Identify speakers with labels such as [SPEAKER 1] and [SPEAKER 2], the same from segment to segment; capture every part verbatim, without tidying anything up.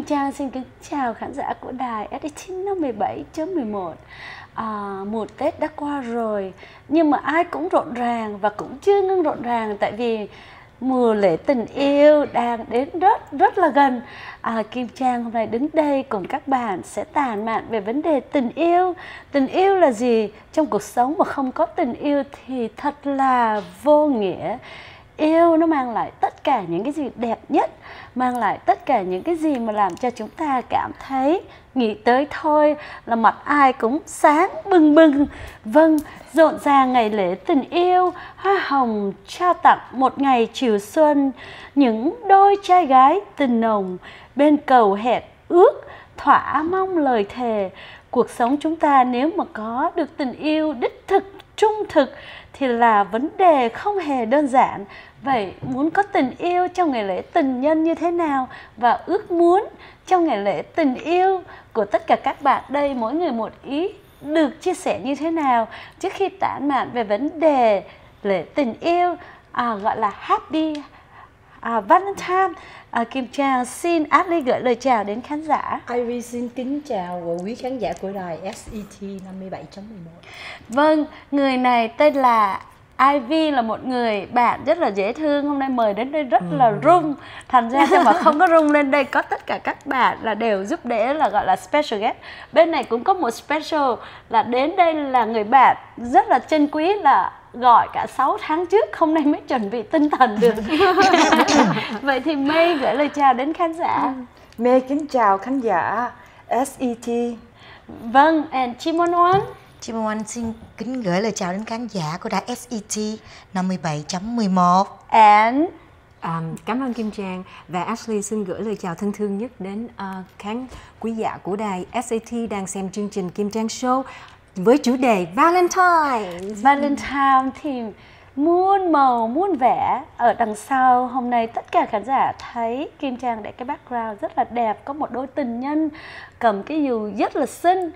[SPEAKER 1] Trang xin kính chào khán giả của đài ét i tê năm mươi bảy chấm mười một. À, mùa Tết đã qua rồi, nhưng mà ai cũng rộn ràng và cũng chưa ngưng rộn ràng, tại vì mùa lễ tình yêu đang đến rất rất là gần. à, Kim Trang hôm nay đứng đây cùng các bạn sẽ tản mạn về vấn đề tình yêu. Tình yêu là gì? Trong cuộc sống mà không có tình yêu thì thật là vô nghĩa. Yêu nó mang lại tất cả những cái gì đẹp nhất, mang lại tất cả những cái gì mà làm cho chúng ta cảm thấy nghĩ tới thôi là mặt ai cũng sáng bừng bừng. Vâng, rộn ràng ngày lễ tình yêu, hoa hồng trao tặng một ngày chiều xuân, những đôi trai gái tình nồng bên cầu hẹn ước thỏa mong lời thề. Cuộc sống chúng ta nếu mà có được tình yêu đích thực, trung thực thì là vấn đề không hề đơn giản. Vậy muốn có tình yêu trong ngày lễ tình nhân như thế nào, và ước muốn trong ngày lễ tình yêu của tất cả các bạn đây, mỗi người một ý, được chia sẻ như thế nào? Trước khi tản mạn về vấn đề lễ tình yêu à, gọi là Happy à, Valentine, à, Kim Trang xin Ashley gửi lời chào đến khán giả.
[SPEAKER 2] Ivy xin kính chào quý khán giả của đài ét i tê năm mươi bảy chấm mười một.
[SPEAKER 1] Vâng, người này tên là Ivy, là một người bạn rất là dễ thương. Hôm nay mời đến đây rất ừ. là rung. Thành ra cho mà không có rung lên đây có tất cả các bạn là đều giúp đỡ, là gọi là special guest. Bên này cũng có một special là đến đây là người bạn rất là trân quý, là gọi cả sáu tháng trước, hôm nay mới chuẩn bị tinh thần được. Vậy thì May gửi lời chào đến khán giả.
[SPEAKER 3] May kính chào khán giả ét i tê.
[SPEAKER 1] Vâng, and Chim On One.
[SPEAKER 4] Chim On One xin kính gửi lời chào đến khán giả của đài ét i tê năm mươi bảy chấm mười một.
[SPEAKER 1] And
[SPEAKER 2] um, cảm ơn Kim Trang và Ashley xin gửi lời chào thân thương nhất đến uh, khán quý giả của đài ét i tê đang xem chương trình Kim Trang Show với chủ đề Valentine.
[SPEAKER 1] Valentine thì muôn màu muôn vẻ. Ở đằng sau hôm nay tất cả khán giả thấy Kim Trang để cái background rất là đẹp, có một đôi tình nhân cầm cái dù rất là xinh.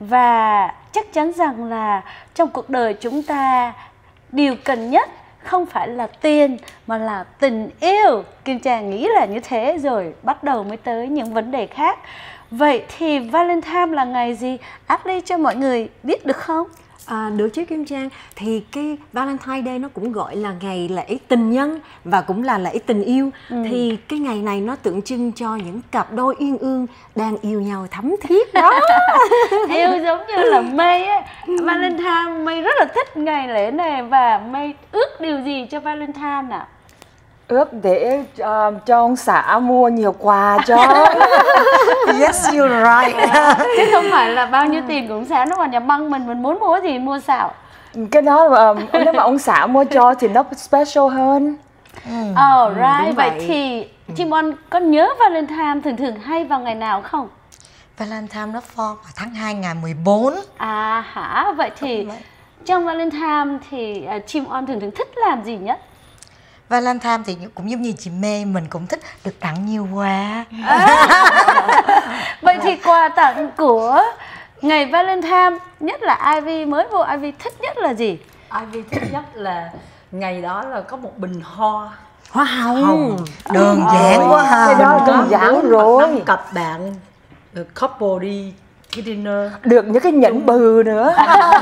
[SPEAKER 1] Và chắc chắn rằng là trong cuộc đời chúng ta điều cần nhất không phải là tiền mà là tình yêu. Kim Trang nghĩ là như thế, rồi bắt đầu mới tới những vấn đề khác. Vậy thì Valentine là ngày gì? Ashley cho mọi người biết được không?
[SPEAKER 2] À, được chứ Kim Trang. Thì cái Valentine Day nó cũng gọi là ngày lễ tình nhân và cũng là lễ tình yêu. ừ. Thì cái ngày này nó tượng trưng cho những cặp đôi uyên ương đang yêu nhau thấm thiết đó.
[SPEAKER 1] Yêu giống như là May ấy. Valentine, May rất là thích ngày lễ này. Và May ước điều gì cho Valentine ạ? À?
[SPEAKER 3] Ước để uh, cho ông xã mua nhiều quà cho.
[SPEAKER 4] Yes, you're right.
[SPEAKER 1] Chứ không phải là bao nhiêu tiền của ông xã nó vào nhà băng mình, mình muốn mua gì mua sao.
[SPEAKER 3] Cái đó uh, nếu mà ông xã mua cho thì nó special hơn.
[SPEAKER 1] Mm. Oh, right. Ừ, vậy. vậy thì ừ. Chim On có nhớ Valentine thường thường hay vào ngày nào không?
[SPEAKER 4] Valentine nó fall vào tháng hai năm mười bốn.
[SPEAKER 1] À hả? Vậy thì trong Valentine thì uh, Chim On thường thường thích làm gì nhất?
[SPEAKER 4] Valentine thì cũng giống như chị Mê, mình cũng thích được tặng nhiều quà.
[SPEAKER 1] À. Vậy thì quà tặng của ngày Valentine, nhất là Ivy mới vô, Ivy thích nhất là gì?
[SPEAKER 2] Ivy thích nhất là ngày đó là có một bình hoa
[SPEAKER 4] hoa hồng, hồng. Đơn giản quá ha.
[SPEAKER 3] Cái đó đơn giản rồi.
[SPEAKER 2] Năm cặp bạn couple đi cái dinner, được
[SPEAKER 3] những cái nhẫn bự nữa.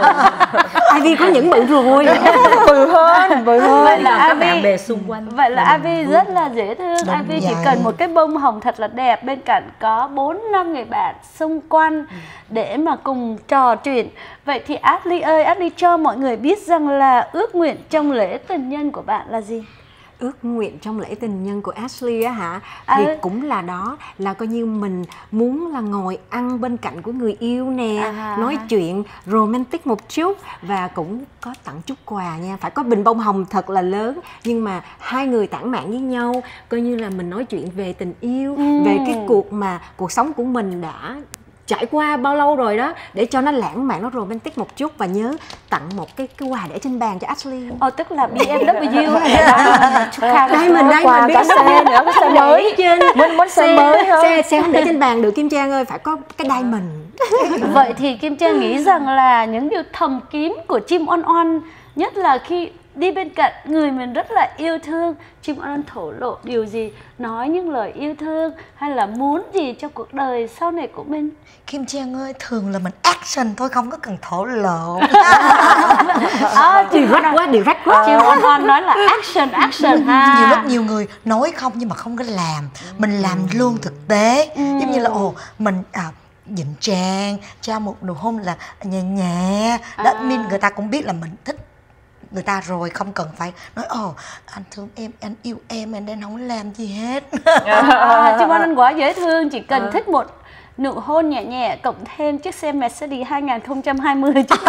[SPEAKER 2] Ivy có nhẫn bự rồi.
[SPEAKER 3] Bự hơn, bự hơn.
[SPEAKER 1] Vậy là
[SPEAKER 2] các
[SPEAKER 1] Ivy,
[SPEAKER 2] bạn bè xung quanh.
[SPEAKER 1] Vậy là Ivy rất là dễ thương. Đúng Ivy chỉ cần một cái bông hồng thật là đẹp, bên cạnh có bốn năm người bạn xung quanh để mà cùng trò chuyện. Vậy thì Ashley ơi, Ashley cho mọi người biết rằng là ước nguyện trong lễ tình nhân của bạn là gì?
[SPEAKER 2] Ước nguyện trong lễ tình nhân của Ashley á hả? Thì à, cũng là đó, là coi như mình muốn là ngồi ăn bên cạnh của người yêu nè, à, nói chuyện romantic một chút, và cũng có tặng chút quà nha. Phải có bình bông hồng thật là lớn, nhưng mà hai người tản mạn với nhau, coi như là mình nói chuyện về tình yêu, ừ. về cái cuộc mà cuộc sống của mình đã trải qua bao lâu rồi đó, để cho nó lãng mạn, nó romantic một chút, và nhớ tặng một cái cái quà để trên bàn cho Ashley.
[SPEAKER 1] Ồ, tức là bê em vê hay là đó.
[SPEAKER 2] Đây mình đây
[SPEAKER 3] mình có xe nữa, có xe mới trên. Muốn muốn xe mới không?
[SPEAKER 2] Xe xe không để trên bàn được Kim Trang ơi, phải có cái diamond.
[SPEAKER 1] Vậy thì Kim Trang nghĩ rằng là những điều thầm kín của Chim On On, nhất là khi đi bên cạnh người mình rất là yêu thương. Chim Oanh thổ lộ điều gì, nói những lời yêu thương hay là muốn gì cho cuộc đời sau này của mình?
[SPEAKER 4] Kim Trang ơi, thường là mình action thôi, không có cần thổ lộ.
[SPEAKER 2] À, điều rách quá, điều rách quá.
[SPEAKER 1] Chim Oanh nói là action, action ha.
[SPEAKER 4] Nhiều lúc nhiều người nói không nhưng mà không có làm. Mình làm luôn thực tế.
[SPEAKER 1] Ừ.
[SPEAKER 4] Giống như là ồ mình à, dịnh Trang cho một nụ hôn là nhẹ nhẹ đó,
[SPEAKER 1] À.
[SPEAKER 4] nên người ta cũng biết là mình thích người ta rồi, không cần phải nói ồ anh thương em, anh yêu em, anh đang không làm gì hết.
[SPEAKER 1] À, Chim Oanh quá dễ thương, chỉ cần thích một nụ hôn nhẹ nhẹ cộng thêm chiếc xe Mercedes hai không hai không chứ.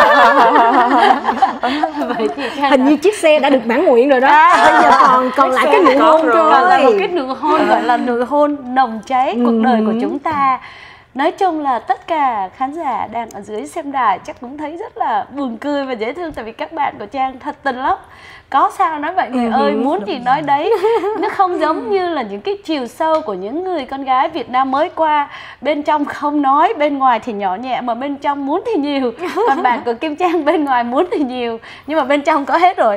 [SPEAKER 1] Vậy thì
[SPEAKER 2] Hình như chiếc xe đã được mãn nguyện rồi đó.
[SPEAKER 1] À.
[SPEAKER 2] Bây giờ còn còn lại cái nụ hôn
[SPEAKER 1] còn là một
[SPEAKER 2] thôi.
[SPEAKER 1] cái nụ hôn gọi là nụ hôn nồng cháy cuộc đời của chúng ta. Nói chung là tất cả khán giả đang ở dưới xem đài chắc cũng thấy rất là buồn cười và dễ thương, tại vì các bạn của Trang thật tình lắm. Có sao nói vậy người ơi, muốn gì nói đấy. Nó không giống như là những cái chiều sâu của những người con gái Việt Nam mới qua. Bên trong không nói, bên ngoài thì nhỏ nhẹ, mà bên trong muốn thì nhiều. Còn bạn của Kim Trang bên ngoài muốn thì nhiều, nhưng mà bên trong có hết rồi.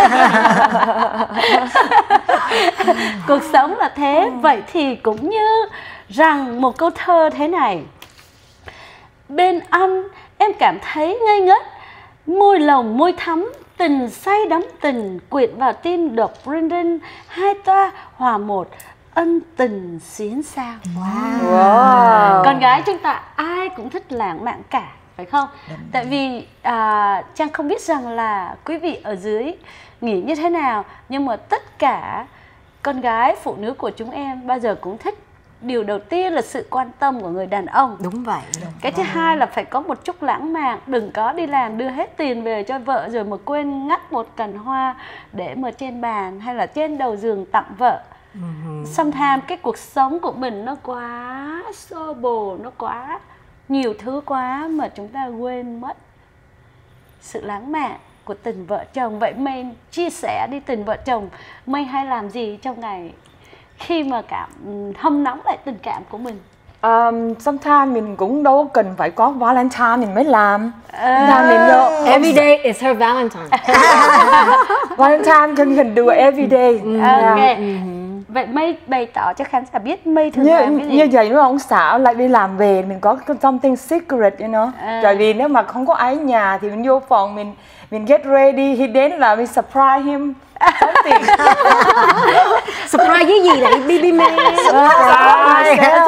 [SPEAKER 1] Cuộc sống là thế. Vậy thì cũng như rằng một câu thơ thế này: bên anh em cảm thấy ngây ngất, môi lồng môi thắm, tình say đắm tình quyện vào tim độc rin rin, hai toa hòa một, ân tình xuyến sao.
[SPEAKER 3] Wow. Wow.
[SPEAKER 1] Con gái chúng ta ai cũng thích lãng mạn cả, phải không? Tại vì à, Trang không biết rằng là quý vị ở dưới nghĩ như thế nào, nhưng mà tất cả con gái phụ nữ của chúng em bao giờ cũng thích điều đầu tiên là sự quan tâm của người đàn ông.
[SPEAKER 2] Đúng vậy.
[SPEAKER 1] Cái thứ hai là phải có một chút lãng mạn, đừng có đi làm đưa hết tiền về cho vợ rồi mà quên ngắt một cành hoa để mà trên bàn hay là trên đầu giường tặng vợ. Sometimes cái cuộc sống của mình nó quá xô bồ, nó quá nhiều thứ quá mà chúng ta quên mất sự lãng mạn của tình vợ chồng. Vậy Mây chia sẻ đi, tình vợ chồng Mây hay làm gì trong ngày khi mà cảm hâm nóng lại tình cảm của mình?
[SPEAKER 3] Um, sometimes mình cũng đâu có cần phải có Valentine mình mới làm.
[SPEAKER 1] Uh,
[SPEAKER 3] Sometimes mình đâu,
[SPEAKER 2] Every day is her Valentine.
[SPEAKER 3] Valentine can can do it every day.
[SPEAKER 1] Ok.
[SPEAKER 3] Yeah.
[SPEAKER 1] Vậy Mây bày tỏ cho khán giả biết Mây thường
[SPEAKER 3] Như,
[SPEAKER 1] làm cái gì?
[SPEAKER 3] như vậy mà ông xã lại đi làm về mình có something secret, you know.
[SPEAKER 1] À.
[SPEAKER 3] Tại vì nếu mà không có ai ở nhà thì mình vô phòng mình mình get ready, khi đến là mình surprise him something.
[SPEAKER 2] Surprise với gì lại baby man?
[SPEAKER 3] Surprise.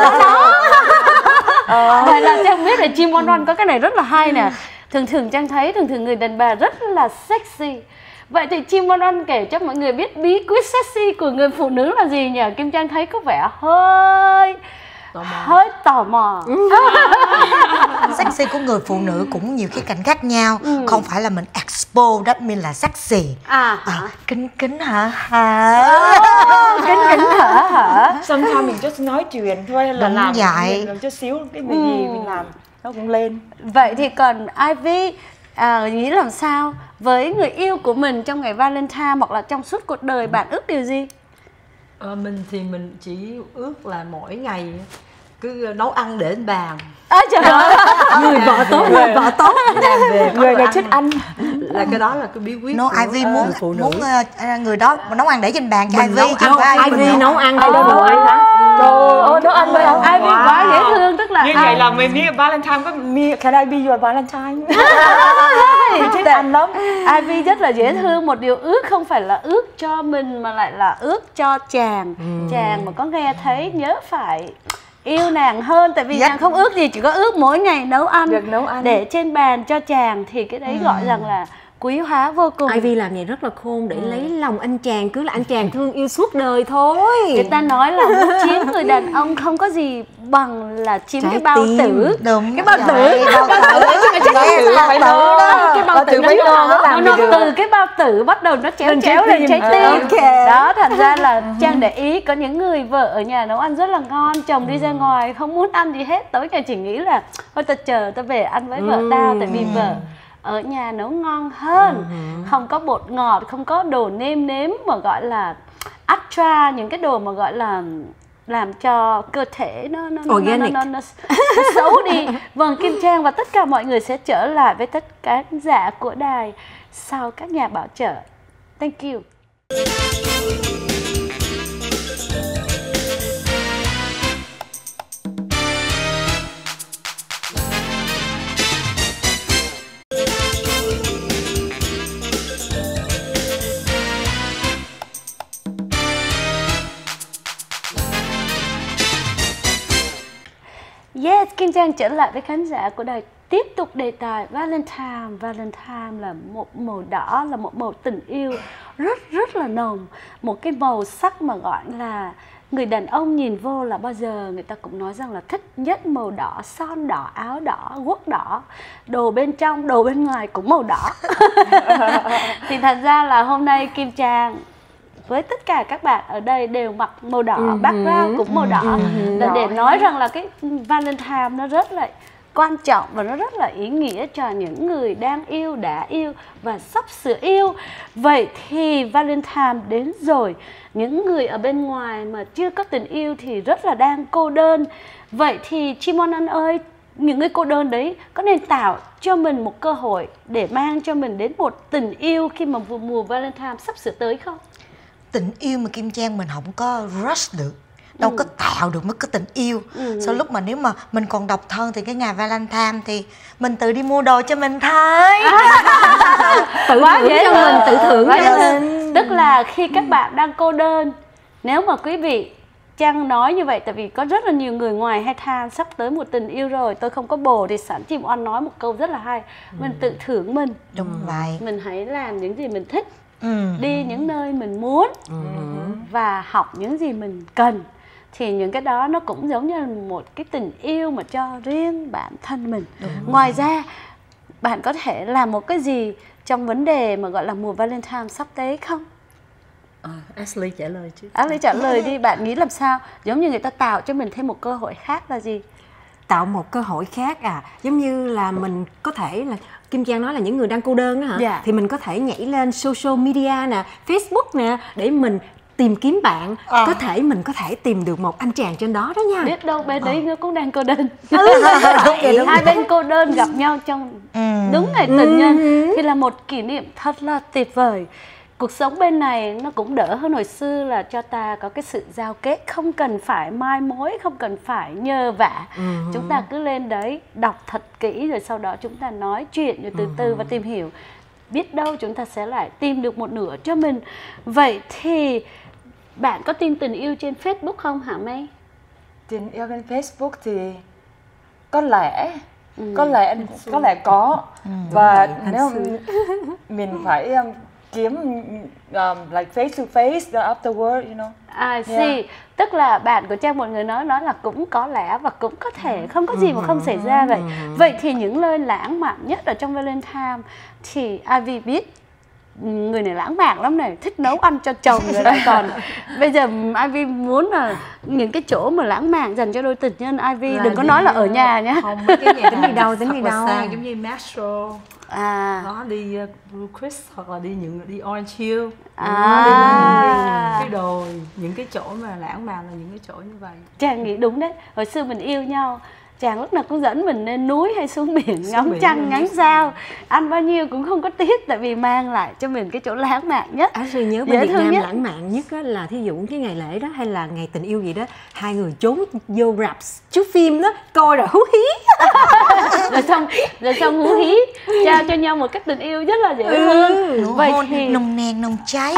[SPEAKER 1] Vậy là Trang biết là Chim Oanh Oanh có cái này rất là hay nè. Thường thường Trang thấy thường thường người đàn bà rất là sexy. Vậy thì Chim Oanh Oanh kể cho mọi người biết bí quyết sexy của người phụ nữ là gì nhỉ? Kim Trang thấy có vẻ hơi tò mò. hơi tò mò.
[SPEAKER 4] Sexy của người phụ nữ cũng nhiều khía cạnh khác nhau. Ừ. Không phải là mình expo đó mình là sexy.
[SPEAKER 1] À,
[SPEAKER 4] à kính kính hả hả?
[SPEAKER 1] Oh, kính kính hả hả?
[SPEAKER 3] Sometimes mình just nói chuyện thôi, hay là
[SPEAKER 4] đúng
[SPEAKER 3] làm
[SPEAKER 4] vậy.
[SPEAKER 3] mình làm chút xíu cái gì gì mình làm nó cũng lên.
[SPEAKER 1] Vậy thì còn Ivy à, nghĩ làm sao với người yêu của mình trong ngày Valentine hoặc là trong suốt cuộc đời, bạn ước điều gì?
[SPEAKER 5] Ờ, mình thì mình chỉ ước là mỗi ngày cứ nấu ăn để lên bàn.
[SPEAKER 1] À, trời ơi.
[SPEAKER 2] Người vợ tốt, người vợ tốt.
[SPEAKER 5] Đem về có
[SPEAKER 3] Người
[SPEAKER 5] đồ
[SPEAKER 3] này
[SPEAKER 5] ăn.
[SPEAKER 3] thích ăn.
[SPEAKER 5] Là cái đó là cái bí quyết
[SPEAKER 4] No,
[SPEAKER 5] của
[SPEAKER 4] Ivy muốn
[SPEAKER 5] người phụ nữ.
[SPEAKER 4] muốn uh, người đó nấu ăn để trên bàn cho
[SPEAKER 5] Mình
[SPEAKER 4] Ivy
[SPEAKER 5] nấu
[SPEAKER 4] chứ
[SPEAKER 5] ăn.
[SPEAKER 4] không phải
[SPEAKER 2] Ivy
[SPEAKER 4] mình
[SPEAKER 2] nấu ăn
[SPEAKER 3] Ai
[SPEAKER 2] đâu
[SPEAKER 3] đâu
[SPEAKER 2] đâu
[SPEAKER 3] nấu ăn hả? Trời ơi, nấu ăn thôi hả?
[SPEAKER 1] Ivy quá dễ thương, tức là
[SPEAKER 3] Như
[SPEAKER 1] ai-
[SPEAKER 3] vậy là mình biết Valentine có me, can I be your Valentine? Mình thích
[SPEAKER 1] Tại-
[SPEAKER 3] ăn lắm.
[SPEAKER 1] Ivy rất là dễ thương. Một điều ước không phải là ước cho mình mà lại là ước cho chàng. Chàng mà có nghe thấy nhớ phải yêu nàng hơn. Tại vì
[SPEAKER 4] Yes.
[SPEAKER 1] nàng không ước gì, chỉ có ước mỗi ngày nấu ăn
[SPEAKER 3] Được nấu ăn.
[SPEAKER 1] để trên bàn cho chàng. Thì cái đấy gọi rằng là quý hóa vô cùng.
[SPEAKER 2] Ivy làm này rất là khôn để lấy lòng anh chàng, cứ là anh chàng thương yêu suốt đời thôi.
[SPEAKER 1] Người ta nói là muốn chiếm người đàn ông không có gì bằng là chiếm
[SPEAKER 2] Trái
[SPEAKER 1] cái bao
[SPEAKER 2] tim.
[SPEAKER 1] tử.
[SPEAKER 4] đúng
[SPEAKER 1] Cái bao tử,
[SPEAKER 4] vậy, bao tử
[SPEAKER 3] Bao tử phải lo.
[SPEAKER 1] Cái bao
[SPEAKER 3] Bao
[SPEAKER 1] tử
[SPEAKER 3] tử phải
[SPEAKER 1] nó
[SPEAKER 3] lo nó làm
[SPEAKER 1] nó
[SPEAKER 3] gì được.
[SPEAKER 1] từ cái bao tử bắt đầu nó chéo
[SPEAKER 3] Lên trái
[SPEAKER 1] chéo lên
[SPEAKER 3] tim.
[SPEAKER 1] trái
[SPEAKER 3] Ờ,
[SPEAKER 1] tim.
[SPEAKER 4] ok.
[SPEAKER 1] Đó, thành ra là Trang để ý có những người vợ ở nhà nấu ăn rất là ngon, chồng đi ra ngoài không muốn ăn gì hết, tối ngày chỉ nghĩ là thôi tao chờ tao về ăn với vợ tao, tại vì vợ ở nhà nấu ngon hơn, không có bột ngọt, không có đồ nêm nếm mà gọi là extra, những cái đồ mà gọi là làm cho cơ thể nó nó nó, nó,
[SPEAKER 2] Organic.
[SPEAKER 1] nó, nó, nó, nó xấu đi. Vâng, Kim Trang và tất cả mọi người sẽ trở lại với tất cả khán giả của đài sau các nhà bảo trợ. Thank you. Yes, Kim Trang trở lại với khán giả của đài, tiếp tục đề tài Valentine. Valentine là một màu đỏ, là một màu tình yêu rất rất là nồng. Một cái màu sắc mà gọi là người đàn ông nhìn vô là bao giờ người ta cũng nói rằng là thích nhất màu đỏ, son đỏ, áo đỏ, guốc đỏ, đồ bên trong, đồ bên ngoài cũng màu đỏ. Thì thật ra là hôm nay Kim Trang với tất cả các bạn ở đây đều mặc màu đỏ, uh-huh. background cũng màu đỏ, uh-huh. là để nói rằng là cái Valentine nó rất là quan trọng và nó rất là ý nghĩa cho những người đang yêu, đã yêu và sắp sửa yêu. Vậy thì Valentine đến rồi, những người ở bên ngoài mà chưa có tình yêu thì rất là đang cô đơn. Vậy thì Chim On Ăn ơi, những người cô đơn đấy có nên tạo cho mình một cơ hội để mang cho mình đến một tình yêu khi mà mùa Valentine sắp sửa tới không?
[SPEAKER 4] Tình yêu mà Kim Trang mình không có rush được, đâu ừ. có tạo được mất cái tình yêu. ừ. Sau lúc mà nếu mà mình còn độc thân thì cái ngày Valentine thì mình tự đi mua đồ cho mình thôi.
[SPEAKER 2] À, tự quá dễ cho mình, tự thưởng cho mình.
[SPEAKER 1] Tức là khi các bạn đang cô đơn, nếu mà quý vị Trang nói như vậy, tại vì có rất là nhiều người ngoài hay than sắp tới một tình yêu rồi, tôi không có bồ, thì sẵn Chim On nói một câu rất là hay, mình ừ. tự thưởng mình.
[SPEAKER 4] Đúng vậy.
[SPEAKER 1] Mình hãy làm những gì mình thích,
[SPEAKER 4] ừ.
[SPEAKER 1] đi những nơi mình muốn, ừ. và học những gì mình cần. Thì những cái đó nó cũng giống như là một cái tình yêu mà cho riêng bản thân mình. Đúng Ngoài rồi. ra, bạn có thể làm một cái gì trong vấn đề mà gọi là mùa Valentine sắp tới không?
[SPEAKER 5] À, Ashley trả lời chứ.
[SPEAKER 1] Ashley trả lời đi, bạn nghĩ làm sao? Giống như người ta tạo cho mình thêm một cơ hội khác là gì?
[SPEAKER 2] Tạo một cơ hội khác à? Giống như là mình có thể là Kim Trang nói là những người đang cô đơn á hả?
[SPEAKER 1] Dạ.
[SPEAKER 2] Thì mình có thể nhảy lên social media nè, Facebook nè, để mình tìm kiếm bạn. à. Có thể mình có thể tìm được một anh chàng trên đó đó nha.
[SPEAKER 1] Biết đâu bên đấy nó cũng đang cô đơn.
[SPEAKER 2] Ừ, đúng rồi, đúng
[SPEAKER 1] hai bên cô đơn gặp nhau trong ừ. đúng ngày tình nhân ừ. thì là một kỷ niệm thật là tuyệt vời. Cuộc sống bên này nó cũng đỡ hơn hồi xưa, là cho ta có cái sự giao kết, không cần phải mai mối, không cần phải nhờ vả. ừ. Chúng ta cứ lên đấy đọc thật kỹ, rồi sau đó chúng ta nói chuyện, rồi từ từ và tìm hiểu. Biết đâu chúng ta sẽ lại tìm được một nửa cho mình. Vậy thì bạn có tin tình yêu trên Facebook không hả May?
[SPEAKER 3] Tình yêu trên Facebook thì có lẽ ừ. có lẽ có lẽ có ừ, và nếu mình phải um, kiếm um, like face to face the afterward, you know.
[SPEAKER 1] I see. Yeah. Tức là bạn của Trang, mọi người nói nói là cũng có lẽ và cũng có thể, không có gì mà không xảy ra vậy. Vậy thì những lời lãng mạn nhất ở trong Valentine thì Ivy biết người này lãng mạn lắm này, thích nấu ăn cho chồng rồi đấy. Còn bây giờ Ivy muốn là những cái chỗ mà lãng mạn dành cho đôi tình nhân, Ivy là đừng có nói là ở nhà nhé.
[SPEAKER 5] Không, mấy cái nhà
[SPEAKER 2] tính đi đâu, tính đi đâu.
[SPEAKER 5] Xa, giống như Metro.
[SPEAKER 1] À.
[SPEAKER 5] Nó đi uh, Blue Chris hoặc là đi những đi Orange Hill.
[SPEAKER 1] À.
[SPEAKER 5] Đi những cái đồ, những cái chỗ mà lãng mạn là những cái chỗ như vậy.
[SPEAKER 1] Trang nghĩ đúng đấy. Hồi xưa mình yêu nhau, chàng lúc nào cũng dẫn mình lên núi hay xuống biển,
[SPEAKER 5] xuống
[SPEAKER 1] ngắm
[SPEAKER 5] biển
[SPEAKER 1] trăng ngắm sao, ăn bao nhiêu cũng không có tiếc, tại vì mang lại cho mình cái chỗ lãng mạn nhất.
[SPEAKER 2] Ashley nhớ bên Việt Nam nhất. lãng mạn nhất á, là thí dụ cái ngày lễ đó hay là ngày tình yêu gì đó, hai người trốn vô rạp chiếu phim đó coi rồi hú hí.
[SPEAKER 1] rồi xong rồi xong hú hí trao cho nhau một cái tình yêu rất là dễ thương.
[SPEAKER 4] ừ. Vậy thì nồng nàn nồng cháy.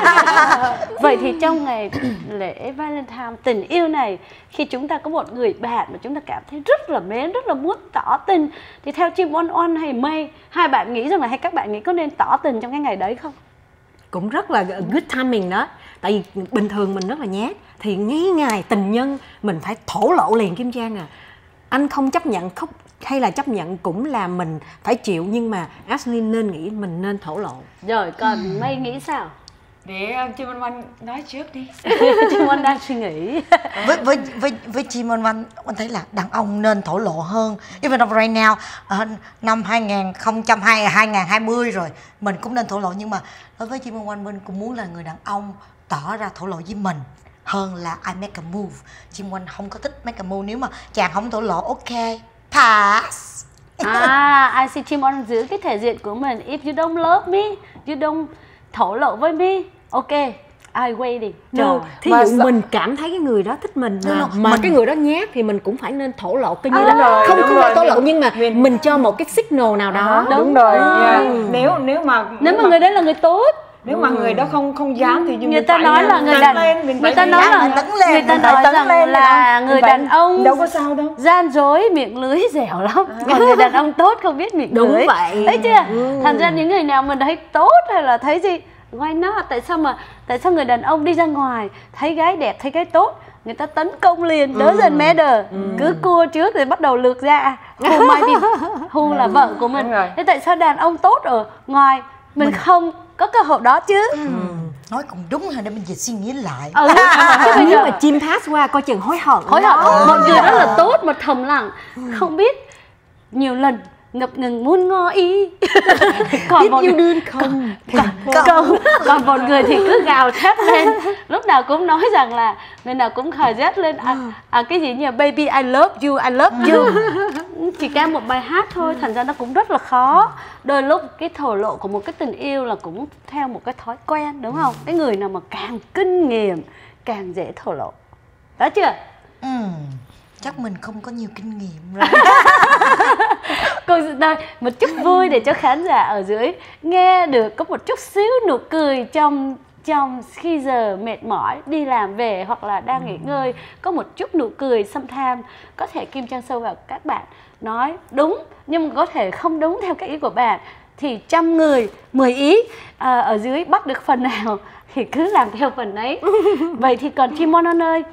[SPEAKER 1] Vậy thì trong ngày lễ Valentine tình yêu này, khi chúng ta có một người bạn mà chúng ta cảm thấy rất là mến, rất là muốn tỏ tình, thì theo Chim On On hay May, hai bạn nghĩ rằng là hay các bạn nghĩ có nên tỏ tình trong cái ngày đấy không?
[SPEAKER 2] Cũng rất là good timing đó. Tại vì bình thường mình rất là nhát, thì ngay ngày tình nhân mình phải thổ lộ liền Kim Trang à. Anh không chấp nhận khóc hay là chấp nhận cũng là mình phải chịu, nhưng mà Ashley nên nghĩ mình nên thổ lộ.
[SPEAKER 1] Rồi còn May nghĩ sao?
[SPEAKER 3] Để Chim On On nói trước đi.
[SPEAKER 1] Chim On đang suy nghĩ.
[SPEAKER 4] với với với với Chim On On, anh thấy là đàn ông nên thổ lộ hơn. Even though right now uh, năm hai không hai không rồi mình cũng nên thổ lộ, nhưng mà đối với Chim On On, mình cũng muốn là người đàn ông tỏ ra thổ lộ với mình, hơn là I make a move. Chim Oanh không có thích make a move. Nếu mà chàng không thổ lộ, ok, pass.
[SPEAKER 1] À, I see Chim Oanh giữ cái thể diện của mình. If you don't love me, you don't thổ lộ với me, ok, I waiting.
[SPEAKER 2] No, thí
[SPEAKER 3] mà
[SPEAKER 2] dụ
[SPEAKER 3] sợ...
[SPEAKER 2] mình cảm thấy cái người đó thích mình mà,
[SPEAKER 4] no,
[SPEAKER 2] mà
[SPEAKER 4] mình...
[SPEAKER 2] cái người đó nhát thì mình cũng phải nên thổ lộ. Coi như
[SPEAKER 3] à,
[SPEAKER 2] là
[SPEAKER 3] rồi,
[SPEAKER 2] không không
[SPEAKER 3] rồi,
[SPEAKER 2] thổ lộ
[SPEAKER 3] mình,
[SPEAKER 2] nhưng mà
[SPEAKER 3] mình...
[SPEAKER 2] mình cho một cái signal nào đó.
[SPEAKER 3] đúng, đúng rồi. Yeah. Nếu nếu mà
[SPEAKER 1] nếu, nếu mà, mà người đó là người tốt,
[SPEAKER 3] nếu mà người đó không không dám thì
[SPEAKER 1] người ta nói là người đàn người ta nói là người ta nói rằng là người đàn ông
[SPEAKER 3] đâu có sao đâu,
[SPEAKER 1] gian dối miệng lưới dẻo lắm, còn người đàn ông tốt không biết miệng lưới.
[SPEAKER 2] Đúng vậy.
[SPEAKER 1] Thấy chưa? Thành ra những người nào mình thấy tốt hay là thấy gì, why not? Tại sao mà tại sao người đàn ông đi ra ngoài thấy gái đẹp, thấy gái tốt, người ta tấn công liền, doesn't matter, cứ cua trước rồi bắt đầu lược ra who might be, who là vợ của mình. Thế tại sao đàn ông tốt ở ngoài mình, mình không có cơ hội đó chứ?
[SPEAKER 4] Ừ. Nói cũng đúng rồi, để mình về suy nghĩ lại.
[SPEAKER 1] Ừ.
[SPEAKER 2] Chứ nếu mà chim pass qua coi chừng hối hận.
[SPEAKER 1] Hối hận. Mọi người rất là tốt mà thầm lặng, không biết nhiều lần ngập ngừng muốn ngó ý. Còn một yêu đương không. Còn, còn, còn, còn một người thì cứ gào thét lên, lúc nào cũng nói rằng là người nào cũng khờ rét lên à, à, cái gì nhỉ, baby I love you, I love you. Chỉ ca một bài hát thôi, thành ra nó cũng rất là khó. Đôi lúc cái thổ lộ của một cái tình yêu là cũng theo một cái thói quen, đúng không? Cái người nào mà càng kinh nghiệm càng dễ thổ lộ, đó chưa?
[SPEAKER 4] Ừ. Chắc mình không có nhiều kinh nghiệm rồi.
[SPEAKER 1] Cô đây một chút vui để cho khán giả ở dưới nghe được có một chút xíu nụ cười trong trong khi giờ mệt mỏi đi làm về hoặc là đang nghỉ ngơi, có một chút nụ cười sometimes. Có thể Kim Trang sâu vào các bạn nói đúng nhưng mà có thể không đúng theo cái ý của bạn, thì trăm người mười ý, à, ở dưới bắt được phần nào thì cứ làm theo phần ấy. Vậy thì còn Chim Oanh ơi,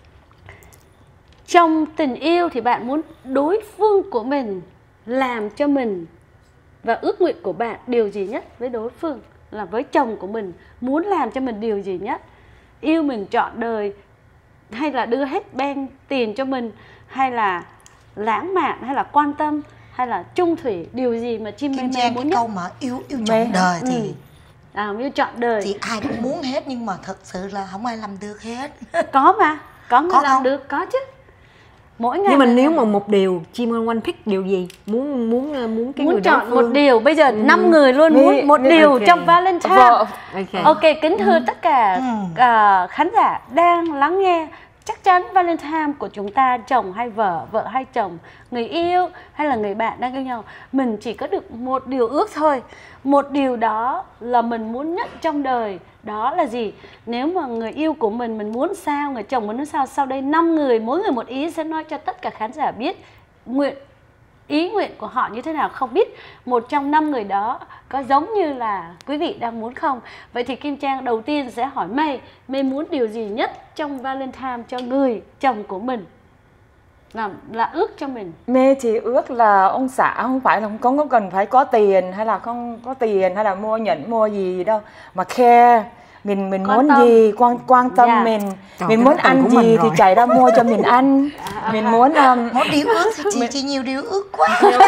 [SPEAKER 1] trong tình yêu thì bạn muốn đối phương của mình làm cho mình và ước nguyện của bạn điều gì nhất với đối phương, là với chồng của mình muốn làm cho mình điều gì nhất? Yêu mình trọn đời, hay là đưa hết ben tiền cho mình, hay là lãng mạn, hay là quan tâm, hay là chung thủy? Điều gì mà Chim Mê Mê muốn nhất?
[SPEAKER 4] Câu mà yêu yêu trọn đời thì
[SPEAKER 1] ừ. à, yêu trọn đời
[SPEAKER 4] thì ai cũng muốn hết, nhưng mà thật sự là không ai làm được hết.
[SPEAKER 1] Có mà, có người
[SPEAKER 4] có
[SPEAKER 1] làm
[SPEAKER 4] không?
[SPEAKER 1] được, có chứ. Mỗi ngày
[SPEAKER 2] nhưng mà nếu mà một điều, Chim Oanh pick điều gì? Muốn muốn muốn cái
[SPEAKER 1] muốn
[SPEAKER 2] người
[SPEAKER 1] chọn
[SPEAKER 2] đối phương.
[SPEAKER 1] một điều. Bây giờ năm ừ. người luôn
[SPEAKER 3] Mi,
[SPEAKER 1] muốn một
[SPEAKER 3] mi,
[SPEAKER 1] điều
[SPEAKER 2] okay.
[SPEAKER 1] trong Valentine.
[SPEAKER 3] Vợ.
[SPEAKER 1] Ok, okay, kính thưa ừ. tất cả uh, khán giả đang lắng nghe. Chắc chắn Valentine của chúng ta, chồng hay vợ, vợ hay chồng, người yêu hay là người bạn đang yêu nhau, mình chỉ có được một điều ước thôi. Một điều đó là mình muốn nhất trong đời. Đó là gì? Nếu mà người yêu của mình, mình muốn sao, người chồng mình muốn sao, sau đây năm người, mỗi người một ý sẽ nói cho tất cả khán giả biết nguyện ý nguyện của họ như thế nào. Không biết một trong năm người đó có giống như là quý vị đang muốn không? Vậy thì Kim Trang đầu tiên sẽ hỏi Mê. Mê muốn điều gì nhất trong Valentine cho người chồng của mình, là, là ước cho mình?
[SPEAKER 3] Mê thì ước là ông xã không phải là không có cần phải có tiền, hay là không có tiền, hay là mua nhẫn mua gì đâu, mà care mình mình
[SPEAKER 1] quan
[SPEAKER 3] muốn
[SPEAKER 1] tâm.
[SPEAKER 3] gì, quan quan tâm
[SPEAKER 1] Yeah.
[SPEAKER 3] mình.
[SPEAKER 2] Trời,
[SPEAKER 3] mình muốn ăn gì thì chạy ra mua cho mình ăn. Mình muốn um,
[SPEAKER 4] Mỗi điều ước thì chị, chị nhiều điều ước quá.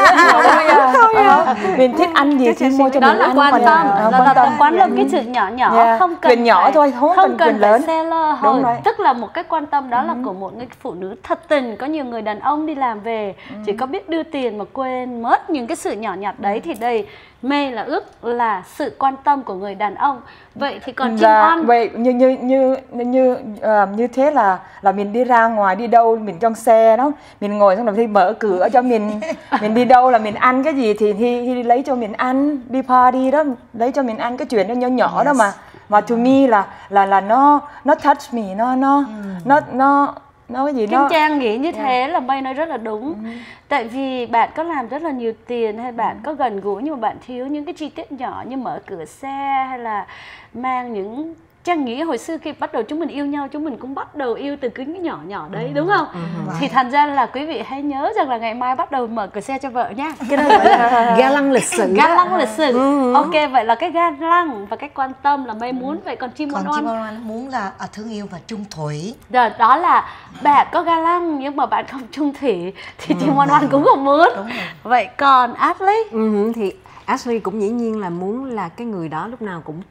[SPEAKER 3] mình thích ăn gì thì mua cho
[SPEAKER 1] đó
[SPEAKER 3] mình
[SPEAKER 1] là
[SPEAKER 3] ăn.
[SPEAKER 1] quan
[SPEAKER 3] Còn,
[SPEAKER 1] tâm,
[SPEAKER 3] à,
[SPEAKER 1] đó là tầm quan tâm cái sự nhỏ nhỏ,
[SPEAKER 3] Yeah.
[SPEAKER 1] không cần
[SPEAKER 3] Chuyện nhỏ
[SPEAKER 1] phải,
[SPEAKER 3] thôi, không cần
[SPEAKER 1] cần
[SPEAKER 3] chuyện
[SPEAKER 1] phải
[SPEAKER 3] lớn.
[SPEAKER 1] seller
[SPEAKER 3] Đúng
[SPEAKER 1] hồi.
[SPEAKER 3] rồi.
[SPEAKER 1] Tức là một cái quan tâm đó là của một người phụ nữ thật tình. Có nhiều người đàn ông đi làm về chỉ có biết đưa tiền mà quên mất những cái sự nhỏ nhặt đấy. Thì đây Mê là ước là sự quan tâm của người đàn ông. Vậy thì còn Chim Oanh,
[SPEAKER 3] vậy như như như như uh, như thế là là mình đi ra ngoài, đi đâu mình trong xe đó, mình ngồi xong rồi thì mở cửa cho mình. Mình đi đâu là mình ăn cái gì thì thì, thì lấy cho mình ăn, đi party đó lấy cho mình ăn, cái chuyện nó nhỏ nhỏ yes. đó mà mà to me là là là nó nó touch me, nó nó ừ. nó nó nó cái gì
[SPEAKER 1] Kim
[SPEAKER 3] nó
[SPEAKER 1] Trang nghĩ như thế yeah. là Mây nói rất là đúng. ừ. Tại vì bạn có làm rất là nhiều tiền, hay bạn có gần gũi nhưng mà bạn thiếu những cái chi tiết nhỏ như mở cửa xe, hay là mang những... Trang nghĩ hồi xưa khi bắt đầu chúng mình yêu nhau, chúng mình cũng bắt đầu yêu từ cái nhỏ nhỏ đấy, đúng không? Ừ. Thì thành ra là quý vị hãy nhớ rằng là ngày mai bắt đầu mở cửa xe cho vợ nha.
[SPEAKER 2] Cái đó gọi là ga lăng lịch sự.
[SPEAKER 1] Ga lăng lịch sự. Ừ. Ok, vậy là cái ga lăng và cái quan tâm là Mây muốn. Vậy còn Chim Oanh?
[SPEAKER 4] Còn Chim Oanh muốn là à, thương yêu và chung thủy.
[SPEAKER 1] Rồi, đó là bạn có ga lăng nhưng mà bạn không chung thủy thì Chim Oanh cũng không muốn. Vậy còn Ashley?
[SPEAKER 2] Ừ, thì Ashley cũng dĩ nhiên là muốn là cái người đó lúc nào cũng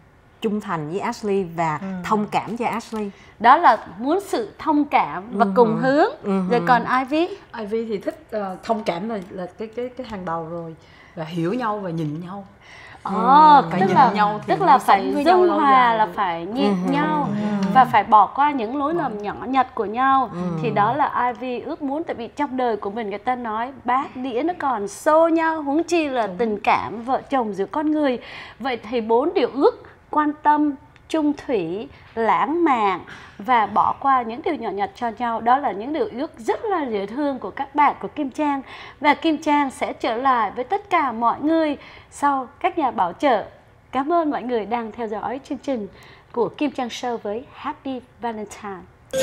[SPEAKER 2] trung thành với Ashley và ừ. thông cảm cho Ashley.
[SPEAKER 1] Đó là muốn sự thông cảm và ừ. cùng hướng. Ừ. Rồi còn Ivy?
[SPEAKER 5] Ivy thì thích uh, thông cảm là là cái cái cái hàng đầu rồi, và hiểu nhau và nhìn nhau.
[SPEAKER 1] Ồ, oh, tức là nhau tức là phải dung hòa, là phải nhịn ừ. nhau ừ. và phải bỏ qua những lỗi lầm nhỏ nhặt của nhau. Ừ. Thì đó là Ivy ước muốn, tại vì trong đời của mình người ta nói bát đĩa nó còn xô nhau, huống chi là ừ. tình cảm vợ chồng giữa con người. Vậy thì bốn điều ước: quan tâm, chung thủy, lãng mạn và bỏ qua những điều nhỏ nhặt cho nhau. Đó là những điều ước rất là dễ thương của các bạn của Kim Trang. Và Kim Trang sẽ trở lại với tất cả mọi người sau các nhà bảo trợ. Cảm ơn mọi người đang theo dõi chương trình của Kim Trang Show với Happy Valentine.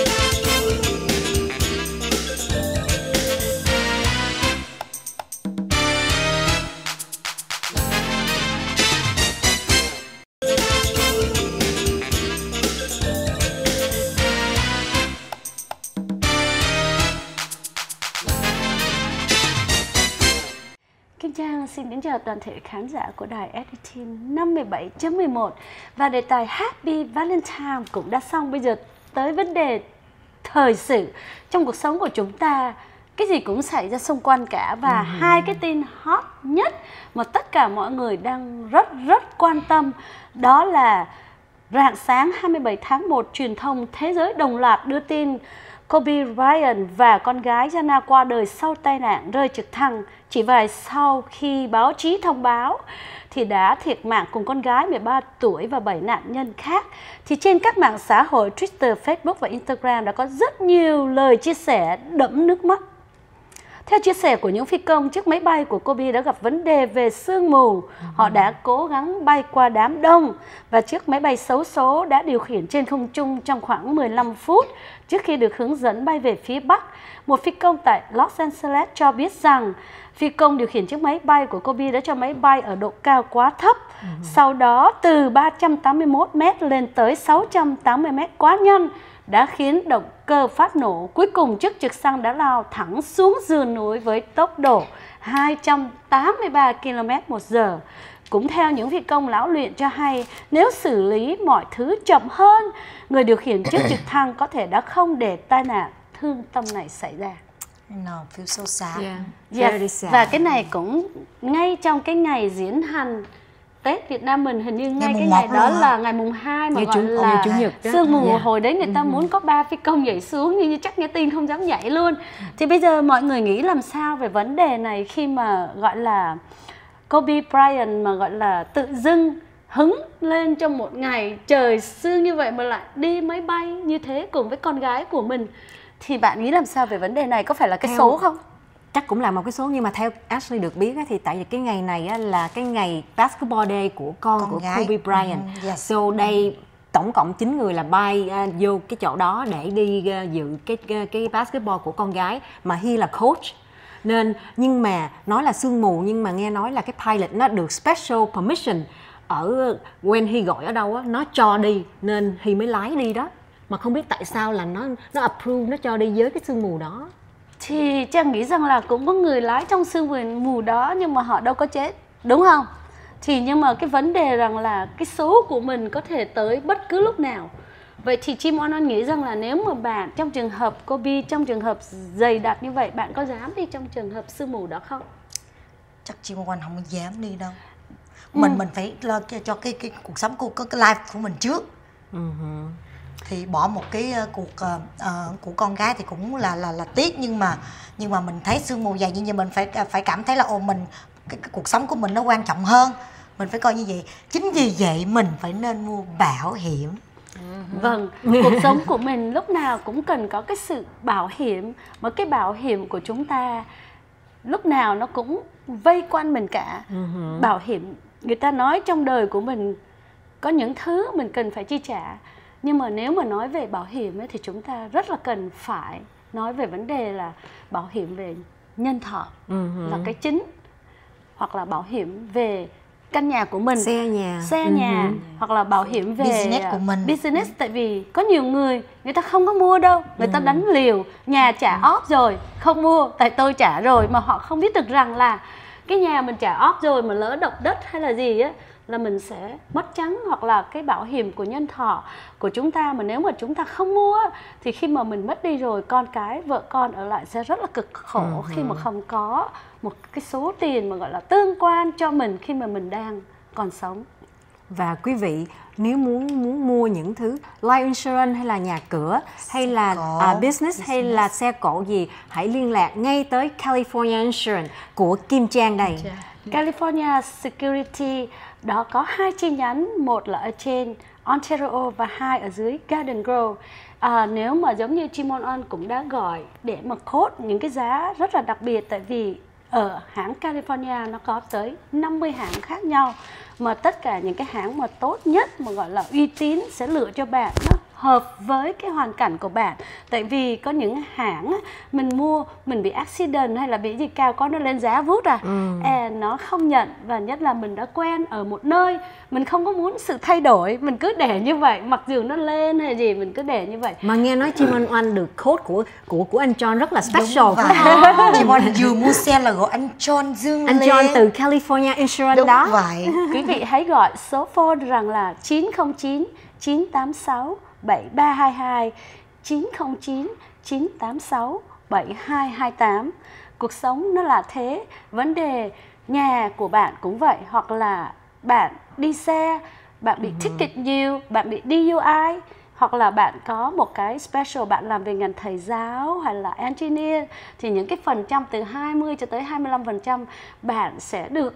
[SPEAKER 1] Kim Trang xin kính chào toàn thể khán giả của đài Editing năm mươi bảy chấm mười một. Và đề tài Happy Valentine cũng đã xong. Bây giờ tới vấn đề thời sự trong cuộc sống của chúng ta. Cái gì cũng xảy ra xung quanh cả. Và ừ. hai cái tin hot nhất mà tất cả mọi người đang rất rất quan tâm, đó là rạng sáng hai mươi bảy tháng một, truyền thông thế giới đồng loạt đưa tin Kobe Bryant và con gái Gianna qua đời sau tai nạn rơi trực thăng. Chỉ vài sau khi báo chí thông báo thì đã thiệt mạng cùng con gái mười ba tuổi và bảy nạn nhân khác. Thì trên các mạng xã hội Twitter, Facebook và Instagram đã có rất nhiều lời chia sẻ đẫm nước mắt. Theo chia sẻ của những phi công, chiếc máy bay của Kobe đã gặp vấn đề về sương mù. Họ đã cố gắng bay qua đám đông và chiếc máy bay xấu số đã điều khiển trên không trung trong khoảng mười lăm phút trước khi được hướng dẫn bay về phía Bắc. Một phi công tại Los Angeles cho biết rằng phi công điều khiển chiếc máy bay của Kobe đã cho máy bay ở độ cao quá thấp. Ừ. Sau đó từ ba trăm tám mươi mốt mét lên tới sáu trăm tám mươi mét quá nhanh đã khiến động cơ phát nổ. Cuối cùng chiếc trực thăng đã lao thẳng xuống sườn núi với tốc độ hai trăm tám mươi ba ki lô mét một giờ. Cũng theo những phi công lão luyện cho hay, nếu xử lý mọi thứ chậm hơn, người điều khiển chiếc trực thăng có thể đã không để tai nạn thương tâm này xảy ra.
[SPEAKER 4] No, feel so sad.
[SPEAKER 1] Yeah. Yes. Sad. Và cái này cũng ngay trong cái ngày diễn hành Tết Việt Nam mình, hình như ngay cái ngày đó là ngày mùng hai mà gọi là sương mù. Hồi đấy người ta muốn có ba phi công nhảy xuống nhưng chắc nghe tin không dám nhảy luôn. Thì bây giờ mọi người nghĩ làm sao về vấn đề này khi mà gọi là Kobe Bryant mà gọi là tự dưng hứng lên trong một ngày trời sương như vậy mà lại đi máy bay như thế cùng với con gái của mình. Thì bạn nghĩ làm sao về vấn đề này? Có phải là cái theo, số không?
[SPEAKER 2] Chắc cũng là một cái số, nhưng mà theo Ashley được biết thì tại vì cái ngày này là cái ngày basketball day của con, con của gái. Kobe Bryant. Mm, yes. So đây tổng cộng chín người là bay uh, vô cái chỗ đó để đi uh, dự cái cái basketball của con gái, mà Hy là coach. Nên nhưng mà nói là sương mù, nhưng mà nghe nói là cái pilot nó được special permission ở when Hy gọi ở đâu á, nó cho đi nên Hy mới lái đi đó. Mà không biết tại sao là nó nó approve, nó cho đi với cái sương mù đó.
[SPEAKER 1] Thì Trang nghĩ rằng là cũng có người lái trong sương mù đó nhưng mà họ đâu có chết, đúng không? Thì nhưng mà cái vấn đề rằng là cái số của mình có thể tới bất cứ lúc nào. Vậy thì Chim Oan Oan nghĩ rằng là nếu mà bạn trong trường hợp Kobe, trong trường hợp dày đặc như vậy, bạn có dám đi trong trường hợp sương mù đó không?
[SPEAKER 4] Chắc Chim Oan không dám đi đâu. Mình ừ. mình phải lo cho cái cái cuộc sống của cái life của mình trước. Uh-huh. Thì bỏ một cái uh, cuộc uh, uh, của con gái thì cũng là là là tiếc, nhưng mà nhưng mà mình thấy sương mù dày như vậy mình phải phải cảm thấy là ồ mình cái, cái cuộc sống của mình nó quan trọng hơn, mình phải coi như vậy. Chính vì vậy mình phải nên mua bảo hiểm.
[SPEAKER 1] Vâng, cuộc sống của mình lúc nào cũng cần có cái sự bảo hiểm, mà cái bảo hiểm của chúng ta lúc nào nó cũng vây quanh mình cả. Uh-huh. Bảo hiểm, người ta nói trong đời của mình có những thứ mình cần phải chi trả, nhưng mà nếu mà nói về bảo hiểm ấy, thì chúng ta rất là cần phải nói về vấn đề là bảo hiểm về nhân thọ uh-huh. là cái chính, hoặc là bảo hiểm về căn nhà của mình,
[SPEAKER 2] xe nhà,
[SPEAKER 1] xe nhà uh-huh. hoặc là bảo hiểm về
[SPEAKER 4] business của mình.
[SPEAKER 1] Business, tại vì có nhiều người người ta không có mua đâu, người uh-huh. ta đánh liều, nhà trả uh-huh. off rồi không mua, tại tôi trả rồi, mà họ không biết được rằng là cái nhà mình trả off rồi mà lỡ động đất hay là gì á là mình sẽ mất trắng, hoặc là cái bảo hiểm của nhân thọ của chúng ta mà nếu mà chúng ta không mua thì khi mà mình mất đi rồi, con cái, vợ con ở lại sẽ rất là cực khổ uh-huh. khi mà không có một cái số tiền mà gọi là tương quan cho mình khi mà mình đang còn sống.
[SPEAKER 2] Và quý vị nếu muốn muốn mua những thứ life insurance hay là nhà cửa hay là uh, business, business hay là xe cộ gì, hãy liên lạc ngay tới California Insurance của Kim Trang đây.
[SPEAKER 1] California Security đó có hai chi nhánh, một là ở trên Ontario và hai ở dưới Garden Grove. À, nếu mà giống như Chimon On cũng đã gọi để mà quote những cái giá rất là đặc biệt, tại vì ở hãng California nó có tới năm mươi hãng khác nhau, mà tất cả những cái hãng mà tốt nhất mà gọi là uy tín sẽ lựa cho bạn nó hợp với cái hoàn cảnh của bạn. Tại vì có những hãng mình mua mình bị accident hay là bị gì cao có nó lên giá vút à, ừ. à nó không nhận, và nhất là mình đã quen ở một nơi, mình không có muốn sự thay đổi, mình cứ để như vậy, mặc dù nó lên hay gì mình cứ để như vậy.
[SPEAKER 2] Mà nghe nói Chimon Oanh được code của của của anh John rất là special.
[SPEAKER 4] Chimon vừa mua xe là gọi anh John Dương
[SPEAKER 2] anh
[SPEAKER 4] lên.
[SPEAKER 2] John từ California Insurance. Đúng đó.
[SPEAKER 4] Vậy.
[SPEAKER 1] Quý vị hãy gọi số phone rằng là chín không chín chín tám sáu bảy ba hai hai, chín không chín chín tám sáu bảy hai hai tám. Cuộc sống nó là thế, vấn đề nhà của bạn cũng vậy, hoặc là bạn đi xe, bạn bị uh-huh. ticket nhiều, bạn bị đê u i, hoặc là bạn có một cái special, bạn làm về ngành thầy giáo hay là engineer, thì những cái phần trăm từ hai mươi cho tới hai mươi lăm phần trăm bạn sẽ được